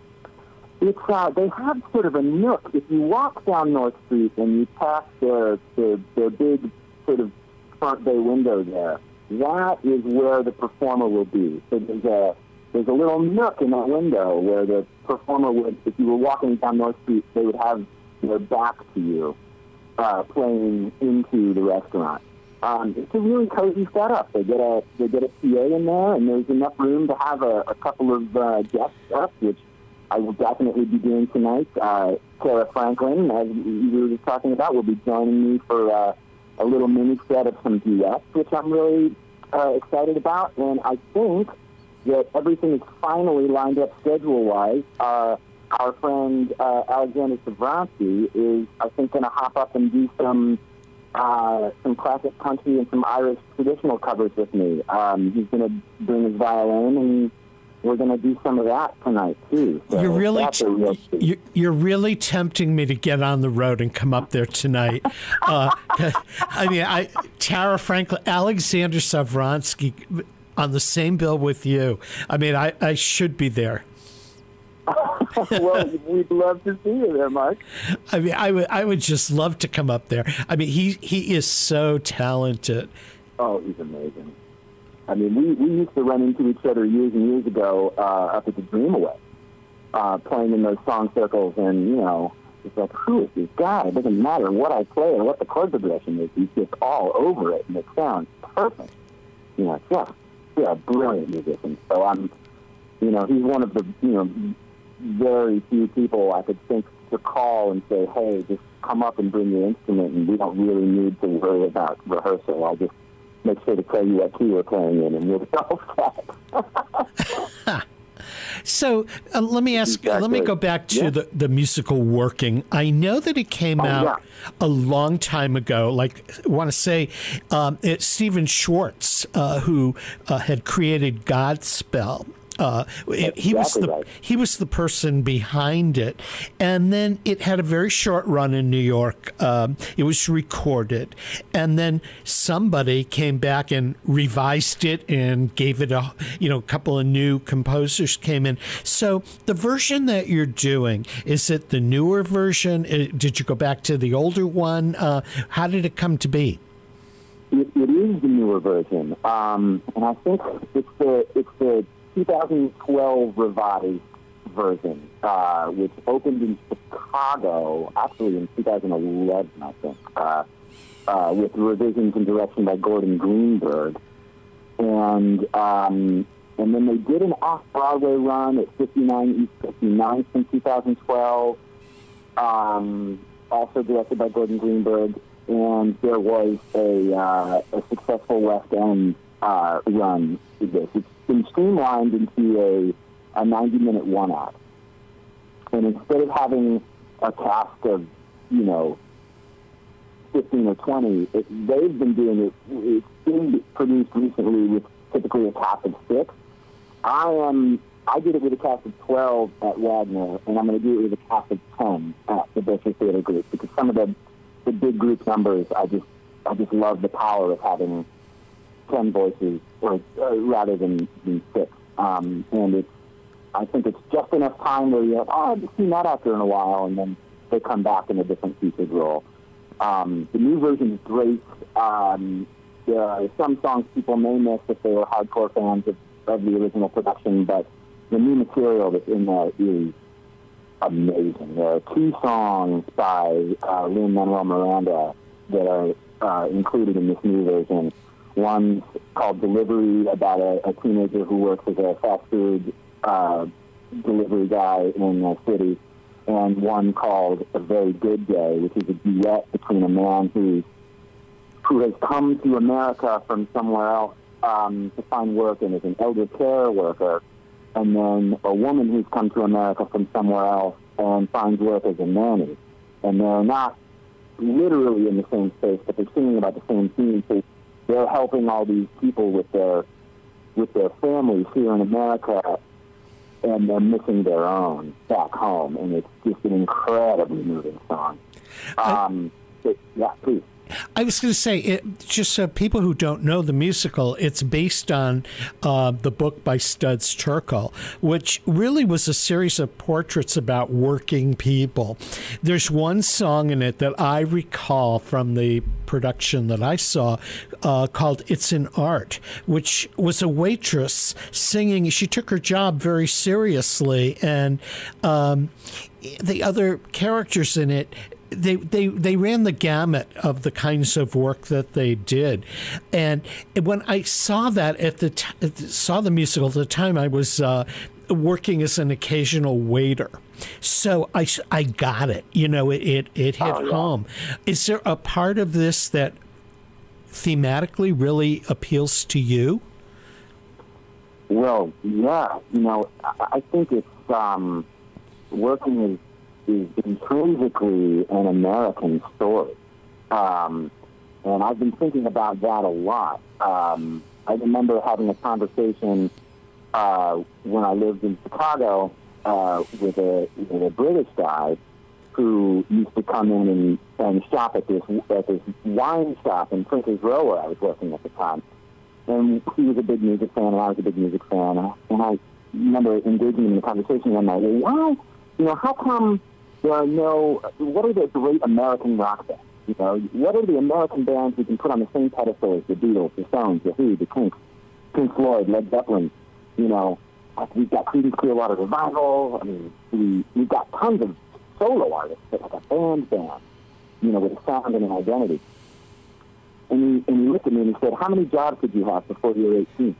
It's uh, they have sort of a nook. If you walk down North Street and you pass their their, their big sort of front bay window there, that is where the performer will be. So there's a There's a little nook in that window where the performer would, if you were walking down North Street, they would have their back to you, uh, playing into the restaurant. Um, it's a really cozy setup. They get a they get a P A in there, and there's enough room to have a, a couple of uh, guests up, which I will definitely be doing tonight. Uh, Tara Franklin, as we were just talking about, will be joining me for uh, a little mini set of some duets, which I'm really uh, excited about. And I think that everything is finally lined up schedule-wise. Uh, our friend uh, Alexander Savransky is, I think, going to hop up and do some uh, some classic country and some Irish traditional covers with me. Um, he's going to bring his violin, and we're going to do some of that tonight too. So you're really that's a real you're, you're really tempting me to get on the road and come up there tonight. uh, I mean, I Tara Franklin, Alexander Savransky on the same bill with you. I mean, I, I should be there. Well, we'd love to see you there, Mark. I mean, I would I would just love to come up there. I mean, he he is so talented. Oh, he's amazing. I mean, we, we used to run into each other years and years ago uh, up at the Dreamaway, uh, playing in those song circles, and, you know, it's like, who is this guy? It doesn't matter what I play or what the chord progression is. He's just all over it, and it sounds perfect. You know, just, yeah, brilliant musician. So I'm, you know, he's one of the, you know, very few people I could think to call and say, hey, just come up and bring your instrument, and we don't really need to worry about rehearsal. I'll just make sure to tell you what key we're playing in, and we'll be all set. So uh, let me ask. Exactly. Uh, let me go back to yeah. the, the musical working. I know that it came oh, out yeah. a long time ago. Like I want to say, um, it's Stephen Schwartz, uh, who uh, had created Godspell. Uh, he was the right. he was the person behind it, and then it had a very short run in New York. Um, it was recorded, and then somebody came back and revised it and gave it a you know a couple of new composers came in. So the version that you're doing, is it the newer version? Did you go back to the older one? Uh, how did it come to be? It, it is the newer version, um, and I think it's the it's the two thousand twelve revised version, uh, which opened in Chicago, actually in two thousand eleven, I think, uh, uh, with revisions and direction by Gordon Greenberg. And um, and then they did an off-Broadway run at fifty-nine East fifty-ninth in two thousand twelve, um, also directed by Gordon Greenberg. And there was a, uh, a successful West End uh, run to this. It's been streamlined into a, a ninety-minute one-act. And instead of having a cast of, you know, fifteen or twenty, it, they've been doing it. It's been produced recently with typically a cast of six. I am. I did it with a cast of twelve at Wagner, and I'm going to do it with a cast of ten at the Berkshire Theater Group, because some of the, the big group numbers, I just I just love the power of having ten voices, or uh, rather than, than six. Um, and it's, I think it's just enough time where you have, oh, I haven't seen that actor in a while, and then they come back in a different featured role. Um, the new version is great. Um, uh, some songs people may miss if they were hardcore fans of, of the original production, but the new material that's in there is amazing. There are two songs by uh, Lin-Manuel Miranda that are uh, included in this new version. One's called Delivery, about a, a teenager who works as a fast food uh, delivery guy in the city, and one called A Very Good Day, which is a duet between a man who who has come to America from somewhere else um, to find work and is an elder care worker, and then a woman who's come to America from somewhere else and finds work as a nanny. And they're not literally in the same space, but they're singing about the same theme. So they're helping all these people with their with their families here in America, and they're missing their own back home. And it's just an incredibly moving song. Um, but, yeah, please. I was going to say, it, just so people who don't know the musical, it's based on uh, the book by Studs Terkel, which really was a series of portraits about working people. There's one song in it that I recall from the production that I saw uh, called It's an Art, which was a waitress singing. She took her job very seriously, and um, the other characters in it, They, they they ran the gamut of the kinds of work that they did, and when I saw that at the t- saw the musical at the time, I was uh, working as an occasional waiter, so I, I got it. You know, it it, it hit oh, yeah. home. Is there a part of this that thematically really appeals to you? Well, yeah. You know, I, I think it's um, working is. is intrinsically an American story. Um, and I've been thinking about that a lot. Um, I remember having a conversation uh, when I lived in Chicago uh, with, a, with a British guy who used to come in and, and shop at this, at this wine shop in Prince's Row where I was working at the time. And he was a big music fan, and I was a big music fan. And I remember engaging in the conversation one night, well, why, you know, how come there are no, what are the great American rock bands? You know, what are the American bands we can put on the same pedestal as the Beatles, the Stones, the Who, the Kinks, Pink Floyd, Led Zeppelin? You know, we've got Creedence Clearwater Revival. I mean, we, we've got tons of solo artists, but like a band band, you know, with a sound and an identity. And he, and he looked at me and he said, how many jobs did you have before you were eighteen?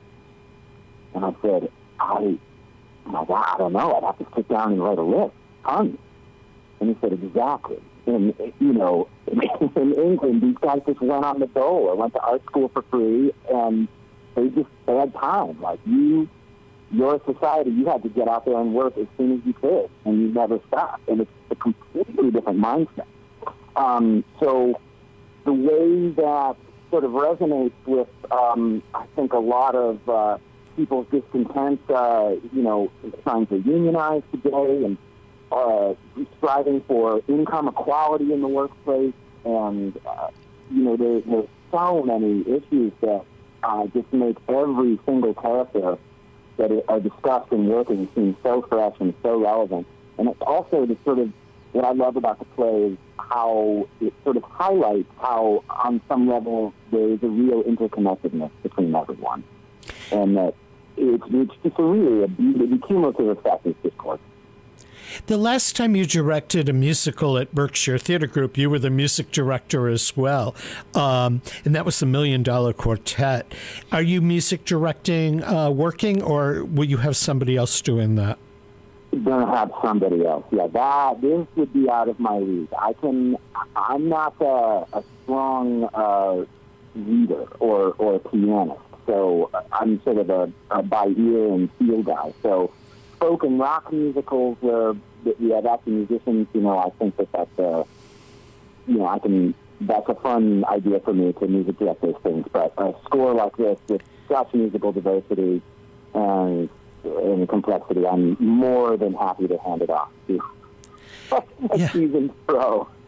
And I said, I, my God, I don't know. I'd have to sit down and write a list. Tons. And he said, exactly. And, you know, in England, these guys just went on the dole or went to art school for free, and they just they had time. Like, you, your society, you had to get out there and work as soon as you could, and you never stopped. And it's a completely different mindset. Um, so the way that sort of resonates with, um, I think, a lot of uh, people's discontent, uh, you know, trying to unionize today and Uh, striving for income equality in the workplace, and uh, you know there, there's so many issues that uh, just make every single character that are discussed in working seem so fresh and so relevant. And it's also the sort of what I love about the play is how it sort of highlights how, on some level, there is a real interconnectedness between everyone, and that it's, it's just a really a, the cumulative effect is just gorgeous. The last time you directed a musical at Berkshire Theater Group, you were the music director as well, um, and that was the Million Dollar Quartet. Are you music directing uh, working, or will you have somebody else doing that? Going to have somebody else. Yeah, that this would be out of my league. I can. I'm not a, a strong uh, reader or or a pianist, so I'm sort of a, a by ear and feel guy. So folk and rock musicals where we have acting musicians, you know, I think that that's a, you know, I can, that's a fun idea for me to music direct those things. But a score like this with such musical diversity and, and complexity, I'm more than happy to hand it off to a yeah. seasoned pro.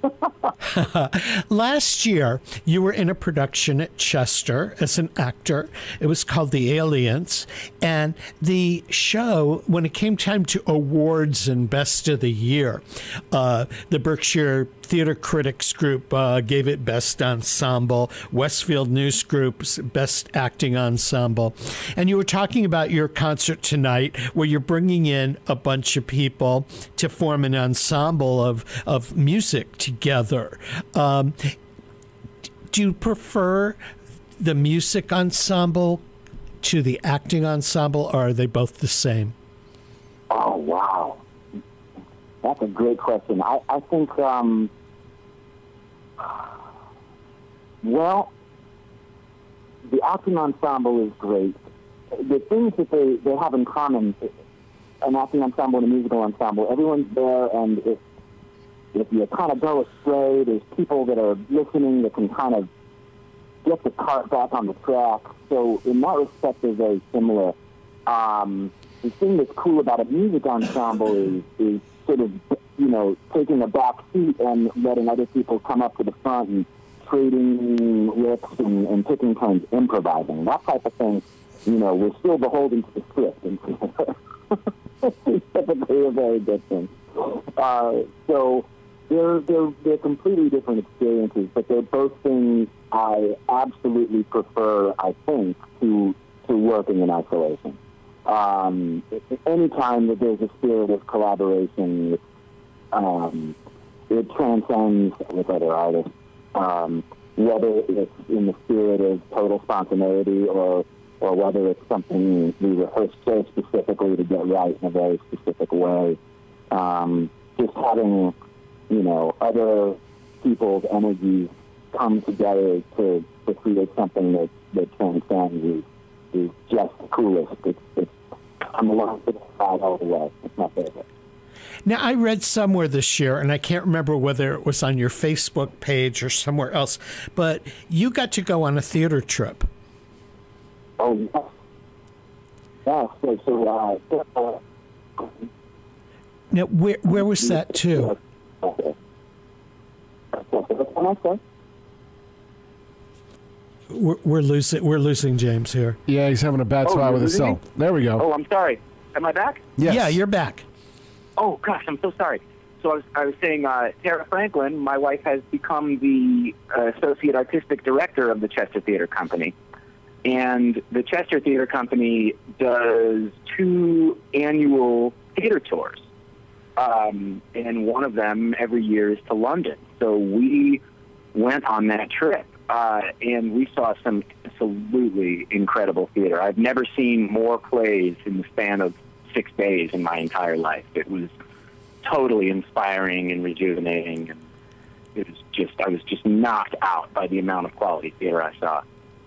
Last year, you were in a production at Chester as an actor. It was called The Aliens. And the show, when it came time to awards and best of the year, uh, the Berkshire Theater Critics Group uh, gave it Best Ensemble, Westfield News Group's Best Acting Ensemble. And you were talking about your concert tonight where you're bringing in a bunch of people to form an ensemble of, of music together. Um, do you prefer the music ensemble to the acting ensemble, or are they both the same? Oh, wow. That's a great question. I, I think, um, well, the acting ensemble is great. The things that they, they have in common, an acting ensemble and a musical ensemble, everyone's there, and if, if you kind of go astray, there's people that are listening that can kind of get the cart back on the track. So in that respect, they're very similar. Um, the thing that's cool about a music ensemble is, is sort of, you know, taking a back seat and letting other people come up to the front and trading riffs and, and taking turns improvising. That type of thing, you know, we're still beholden to the script. And it's typically a very good thing. Uh, so they're, they're, they're completely different experiences, but they're both things I absolutely prefer, I think, to, to working in isolation. Um, anytime that there's a spirit of collaboration, um, it transcends with other artists, um, whether it's in the spirit of total spontaneity or or whether it's something we rehearse so specifically to get right in a very specific way. Um, just having, you know, other people's energies come together to, to create something that, that transcends is, is just the coolest. It's, it's, I'm along for the ride all the way. It's my favorite. Now, I read somewhere this year, and I can't remember whether it was on your Facebook page or somewhere else, but you got to go on a theater trip. Oh, yes. Yeah, so, so uh, now, where, where was that to? We're, we're losing we're losing James here. Yeah, he's having a bad Oh, spot you're with his losing cell. me? There we go. Oh, I'm sorry. Am I back? Yes. Yeah, you're back. Oh, gosh, I'm so sorry. So I was, I was saying, uh, Tara Franklin, my wife, has become the uh, Associate Artistic Director of the Chester Theater Company. And the Chester Theater Company does two annual theater tours. Um, and one of them every year is to London. So we went on that trip, uh, and we saw some absolutely incredible theater. I've never seen more plays in the span of six days in my entire life. It was totally inspiring and rejuvenating, and it was just, I was just knocked out by the amount of quality theater I saw.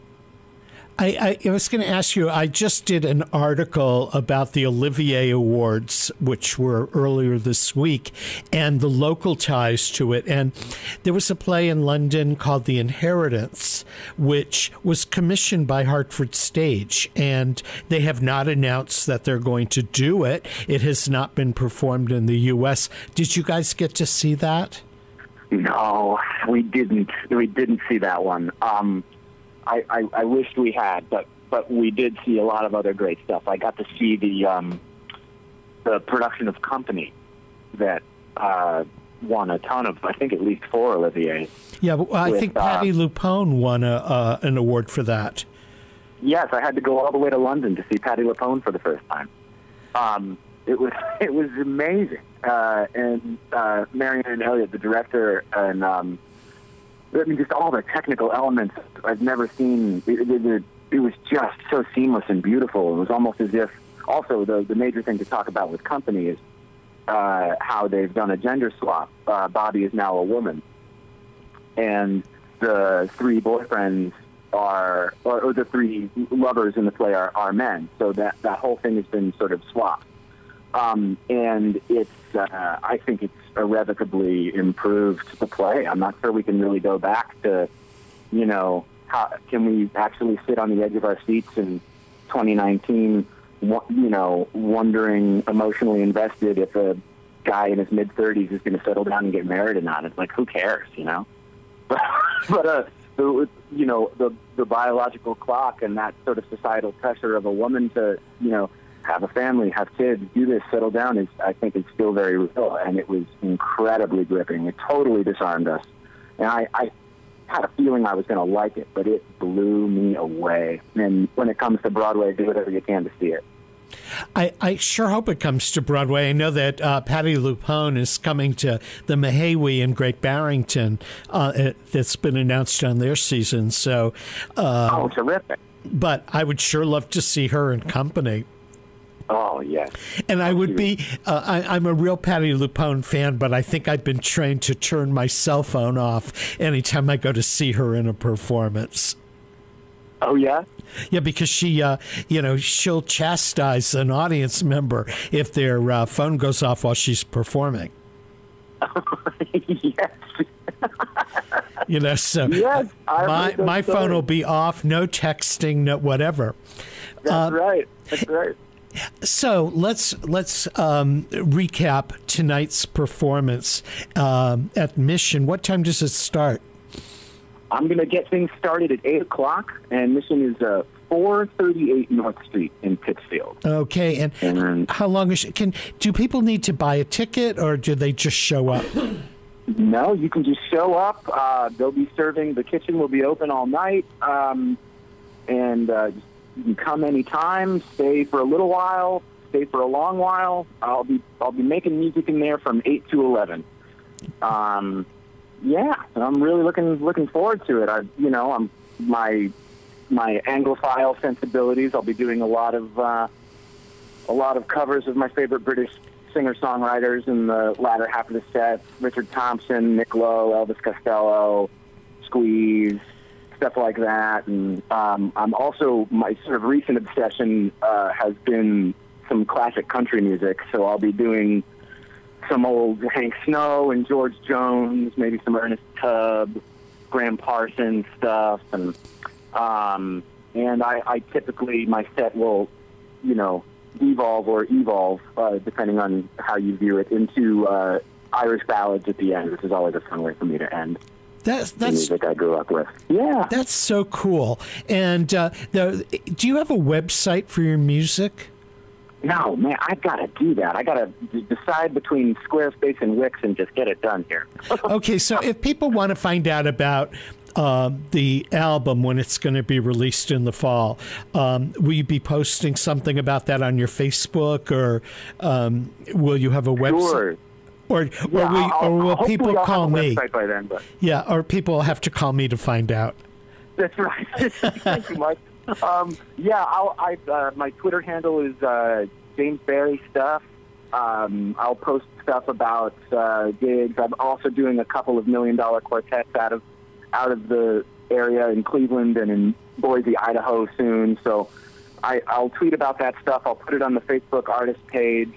I, I, I was going to ask you, I just did an article about the Olivier Awards, which were earlier this week, and the local ties to it. And there was a play in London called The Inheritance, which was commissioned by Hartford Stage, and they have not announced that they're going to do it. It has not been performed in the U S. Did you guys get to see that? No, we didn't. We didn't see that one. Um, I, I, I wished we had, but but we did see a lot of other great stuff. I got to see the um, the production of Company that uh, won a ton of, I think, at least four Oliviers. Yeah, but I with, think Patti uh, LuPone won a, uh, an award for that. Yes, I had to go all the way to London to see Patti LuPone for the first time. Um, it was it was amazing, uh, and uh, Marianne Elliott, the director, and um, I mean, just all the technical elements I've never seen. It, it, it, it was just so seamless and beautiful. It was almost as if, also, the, the major thing to talk about with Company is uh, how they've done a gender swap. Uh, Bobby is now a woman. And the three boyfriends are, or, or the three lovers in the play are, are men. So that, that whole thing has been sort of swapped. Um, and it's, uh, I think it's irrevocably improved the play. I'm not sure we can really go back to, you know, how can we actually sit on the edge of our seats in twenty nineteen, you know, wondering, emotionally invested if a guy in his mid-thirties is going to settle down and get married or not. It's like, who cares, you know? But, but uh, the, you know, the, the biological clock and that sort of societal pressure of a woman to, you know, have a family, have kids, do this, settle down, is, I think, is still very real. And it was incredibly gripping. It totally disarmed us. And I, I had a feeling I was going to like it, but it blew me away. And when it comes to Broadway, do whatever you can to see it. I, I sure hope it comes to Broadway. I know that uh, Patti LuPone is coming to the Mahawi in Great Barrington. Uh, it, that's been announced on their season. So, uh, oh, terrific! But I would sure love to see her in company. Oh, yes. And I would be, uh, I, I'm a real Patti LuPone fan, but I think I've been trained to turn my cell phone off anytime I go to see her in a performance. Oh, yeah? Yeah, because she, uh, you know, she'll chastise an audience member if their uh, phone goes off while she's performing. Yes. You know, so yes, my my phone story. will be off, no texting, no whatever. That's uh, right. That's right. So let's let's um, recap tonight's performance um, at Mission. What time does it start? I'm going to get things started at eight o'clock, and Mission is uh, four thirty-eight North Street in Pittsfield. Okay, and, and how long is it? Can do people need to buy a ticket, or do they just show up? No, you can just show up. Uh, they'll be serving. The kitchen will be open all night, um, and uh, you can come anytime. Stay for a little while. Stay for a long while. I'll be I'll be making music in there from eight to eleven. Um, yeah, I'm really looking looking forward to it. I, you know, I'm my my Anglophile sensibilities. I'll be doing a lot of uh, a lot of covers of my favorite British singer-songwriters in the latter half of the set. Richard Thompson, Nick Lowe, Elvis Costello, Squeeze, stuff like that. And um, I'm also, my sort of recent obsession uh, has been some classic country music. So I'll be doing some old Hank Snow and George Jones, maybe some Ernest Tubb, Graham Parsons stuff. And um, and I, I typically, my set will, you know, devolve or evolve, uh, depending on how you view it, into uh, Irish ballads at the end, which is always a fun way for me to end. That's that's the music I grew up with. Yeah, that's so cool. And uh, the, do you have a website for your music? No, man, I gotta do that. I gotta d- decide between Squarespace and Wix and just get it done here. Okay, so if people want to find out about Um, the album when it's going to be released in the fall, um, will you be posting something about that on your Facebook, or um, will you have a website? Sure. Or, or, yeah, we, I'll, or will hopefully people I'll call have a me? website by then, but. Yeah, or people have to call me to find out. That's right. Thank you, Mike. Um, yeah, I'll, I, uh, my Twitter handle is uh, James Barry Stuff. Um, I'll post stuff about uh, gigs. I'm also doing a couple of million dollar quartets out of out of the area in Cleveland and in Boise, Idaho soon. So I, I'll tweet about that stuff. I'll put it on the Facebook artist page,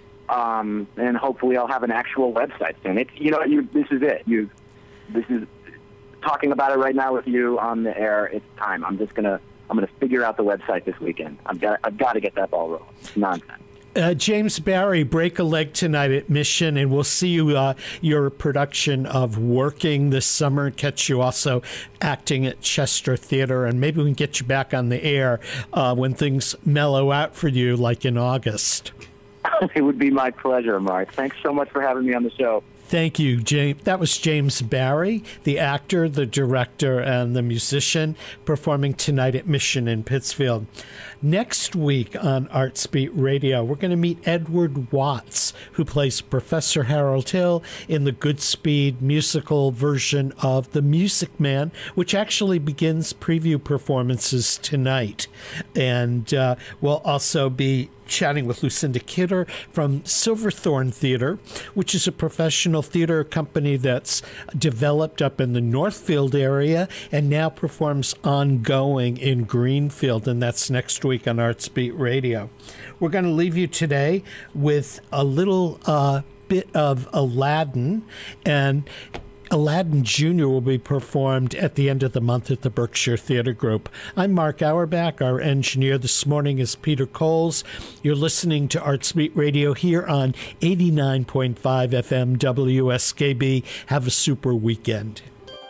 um, and hopefully I'll have an actual website soon. It's, you know, you, this is it. You, this is talking about it right now with you on the air. It's time. I'm just gonna, I'm gonna figure out the website this weekend. I've got, I've got to get that ball rolling. It's nonsense. Uh, James Barry, break a leg tonight at Mission, and we'll see you uh, your production of Working this summer. Catch you also acting at Chester Theater, and maybe we can get you back on the air uh, when things mellow out for you, like in August. It would be my pleasure, Mark. Thanks so much for having me on the show. Thank you, James. That was James Barry, the actor, the director, and the musician, performing tonight at Mission in Pittsfield. Next week on Artsbeat Radio, we're going to meet Edward Watts, who plays Professor Harold Hill in the Goodspeed musical version of The Music Man, which actually begins preview performances tonight. And uh, we'll also be chatting with Lucinda Kidder from Silverthorne Theater, which is a professional theater company that's developed up in the Northfield area and now performs ongoing in Greenfield, and that's next week on Artsbeat Radio. We're going to leave you today with a little uh, bit of Aladdin, and Aladdin Junior will be performed at the end of the month at the Berkshire Theater Group. I'm Mark Auerbach. Our engineer this morning is Peter Coles. You're listening to ArtsBeat Radio here on eighty-nine point five F M W S K B. Have a super weekend.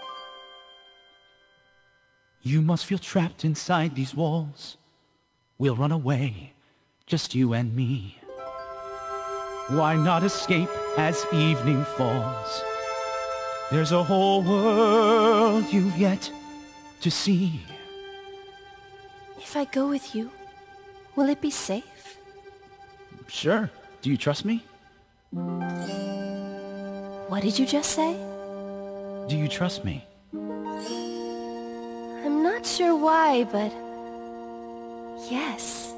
You must feel trapped inside these walls. We'll run away, just you and me. Why not escape as evening falls? There's a whole world you've yet to see. If I go with you, will it be safe? Sure. Do you trust me? What did you just say? Do you trust me? I'm not sure why, but yes.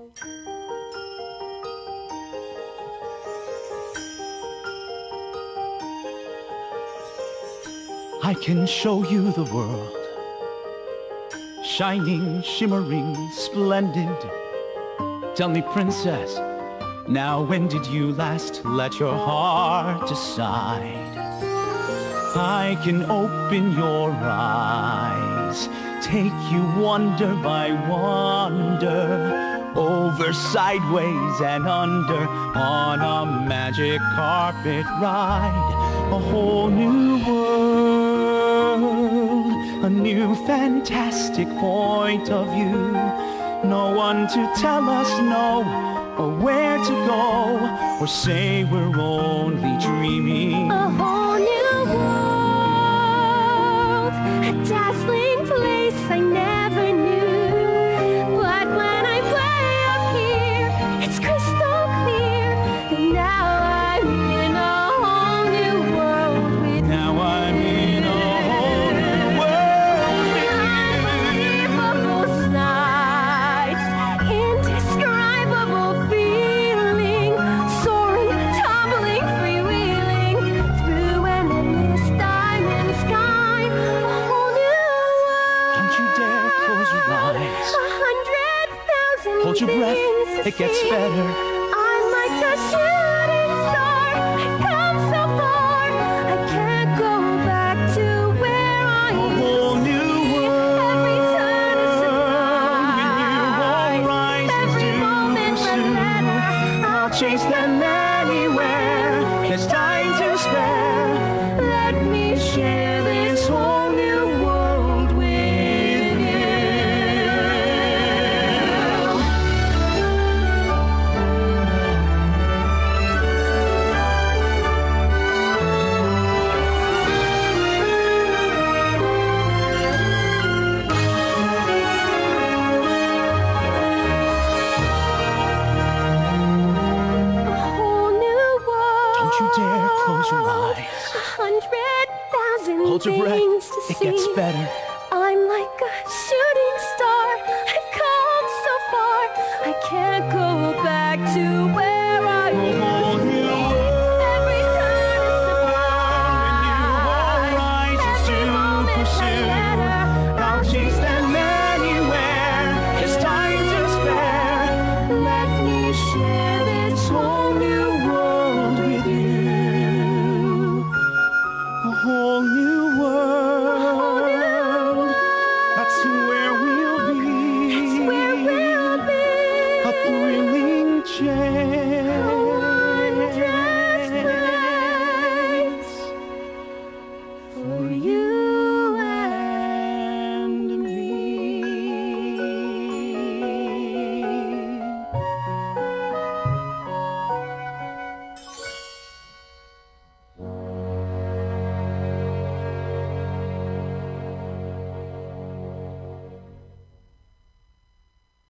I can show you the world, shining, shimmering, splendid. Tell me, princess, now when did you last let your heart decide? I can open your eyes, take you wonder by wonder, over, sideways, and under, on a magic carpet ride. A whole new world, a new fantastic point of view. No one to tell us no, or where to go, or say we're only dreaming. A whole new world, a dazzling place I never knew. But when I'm way up here, it's crystal clear. And now I'm in a whole new world with Now I'm in a whole new world unbelievable sights, indescribable feeling, soaring, tumbling, freewheeling through an endless diamond sky. A whole new world. Don't you dare close your eyes. A hundred thousand Hold your breath, things to it gets see. better. I'm like a shooting star. I've come so far. I can't go back to where I A used whole to new be. Every turn is world, when you all surprise. rise Every to moment pursue. we're better. I'll chase them anywhere. There's time to spare. Let me share this whole new world with you. A whole new world. Don't you dare close your eyes. A hundred thousand Hold your breath, things to it see. gets better. I'm like a shooting star. I've come so far. I can't go back to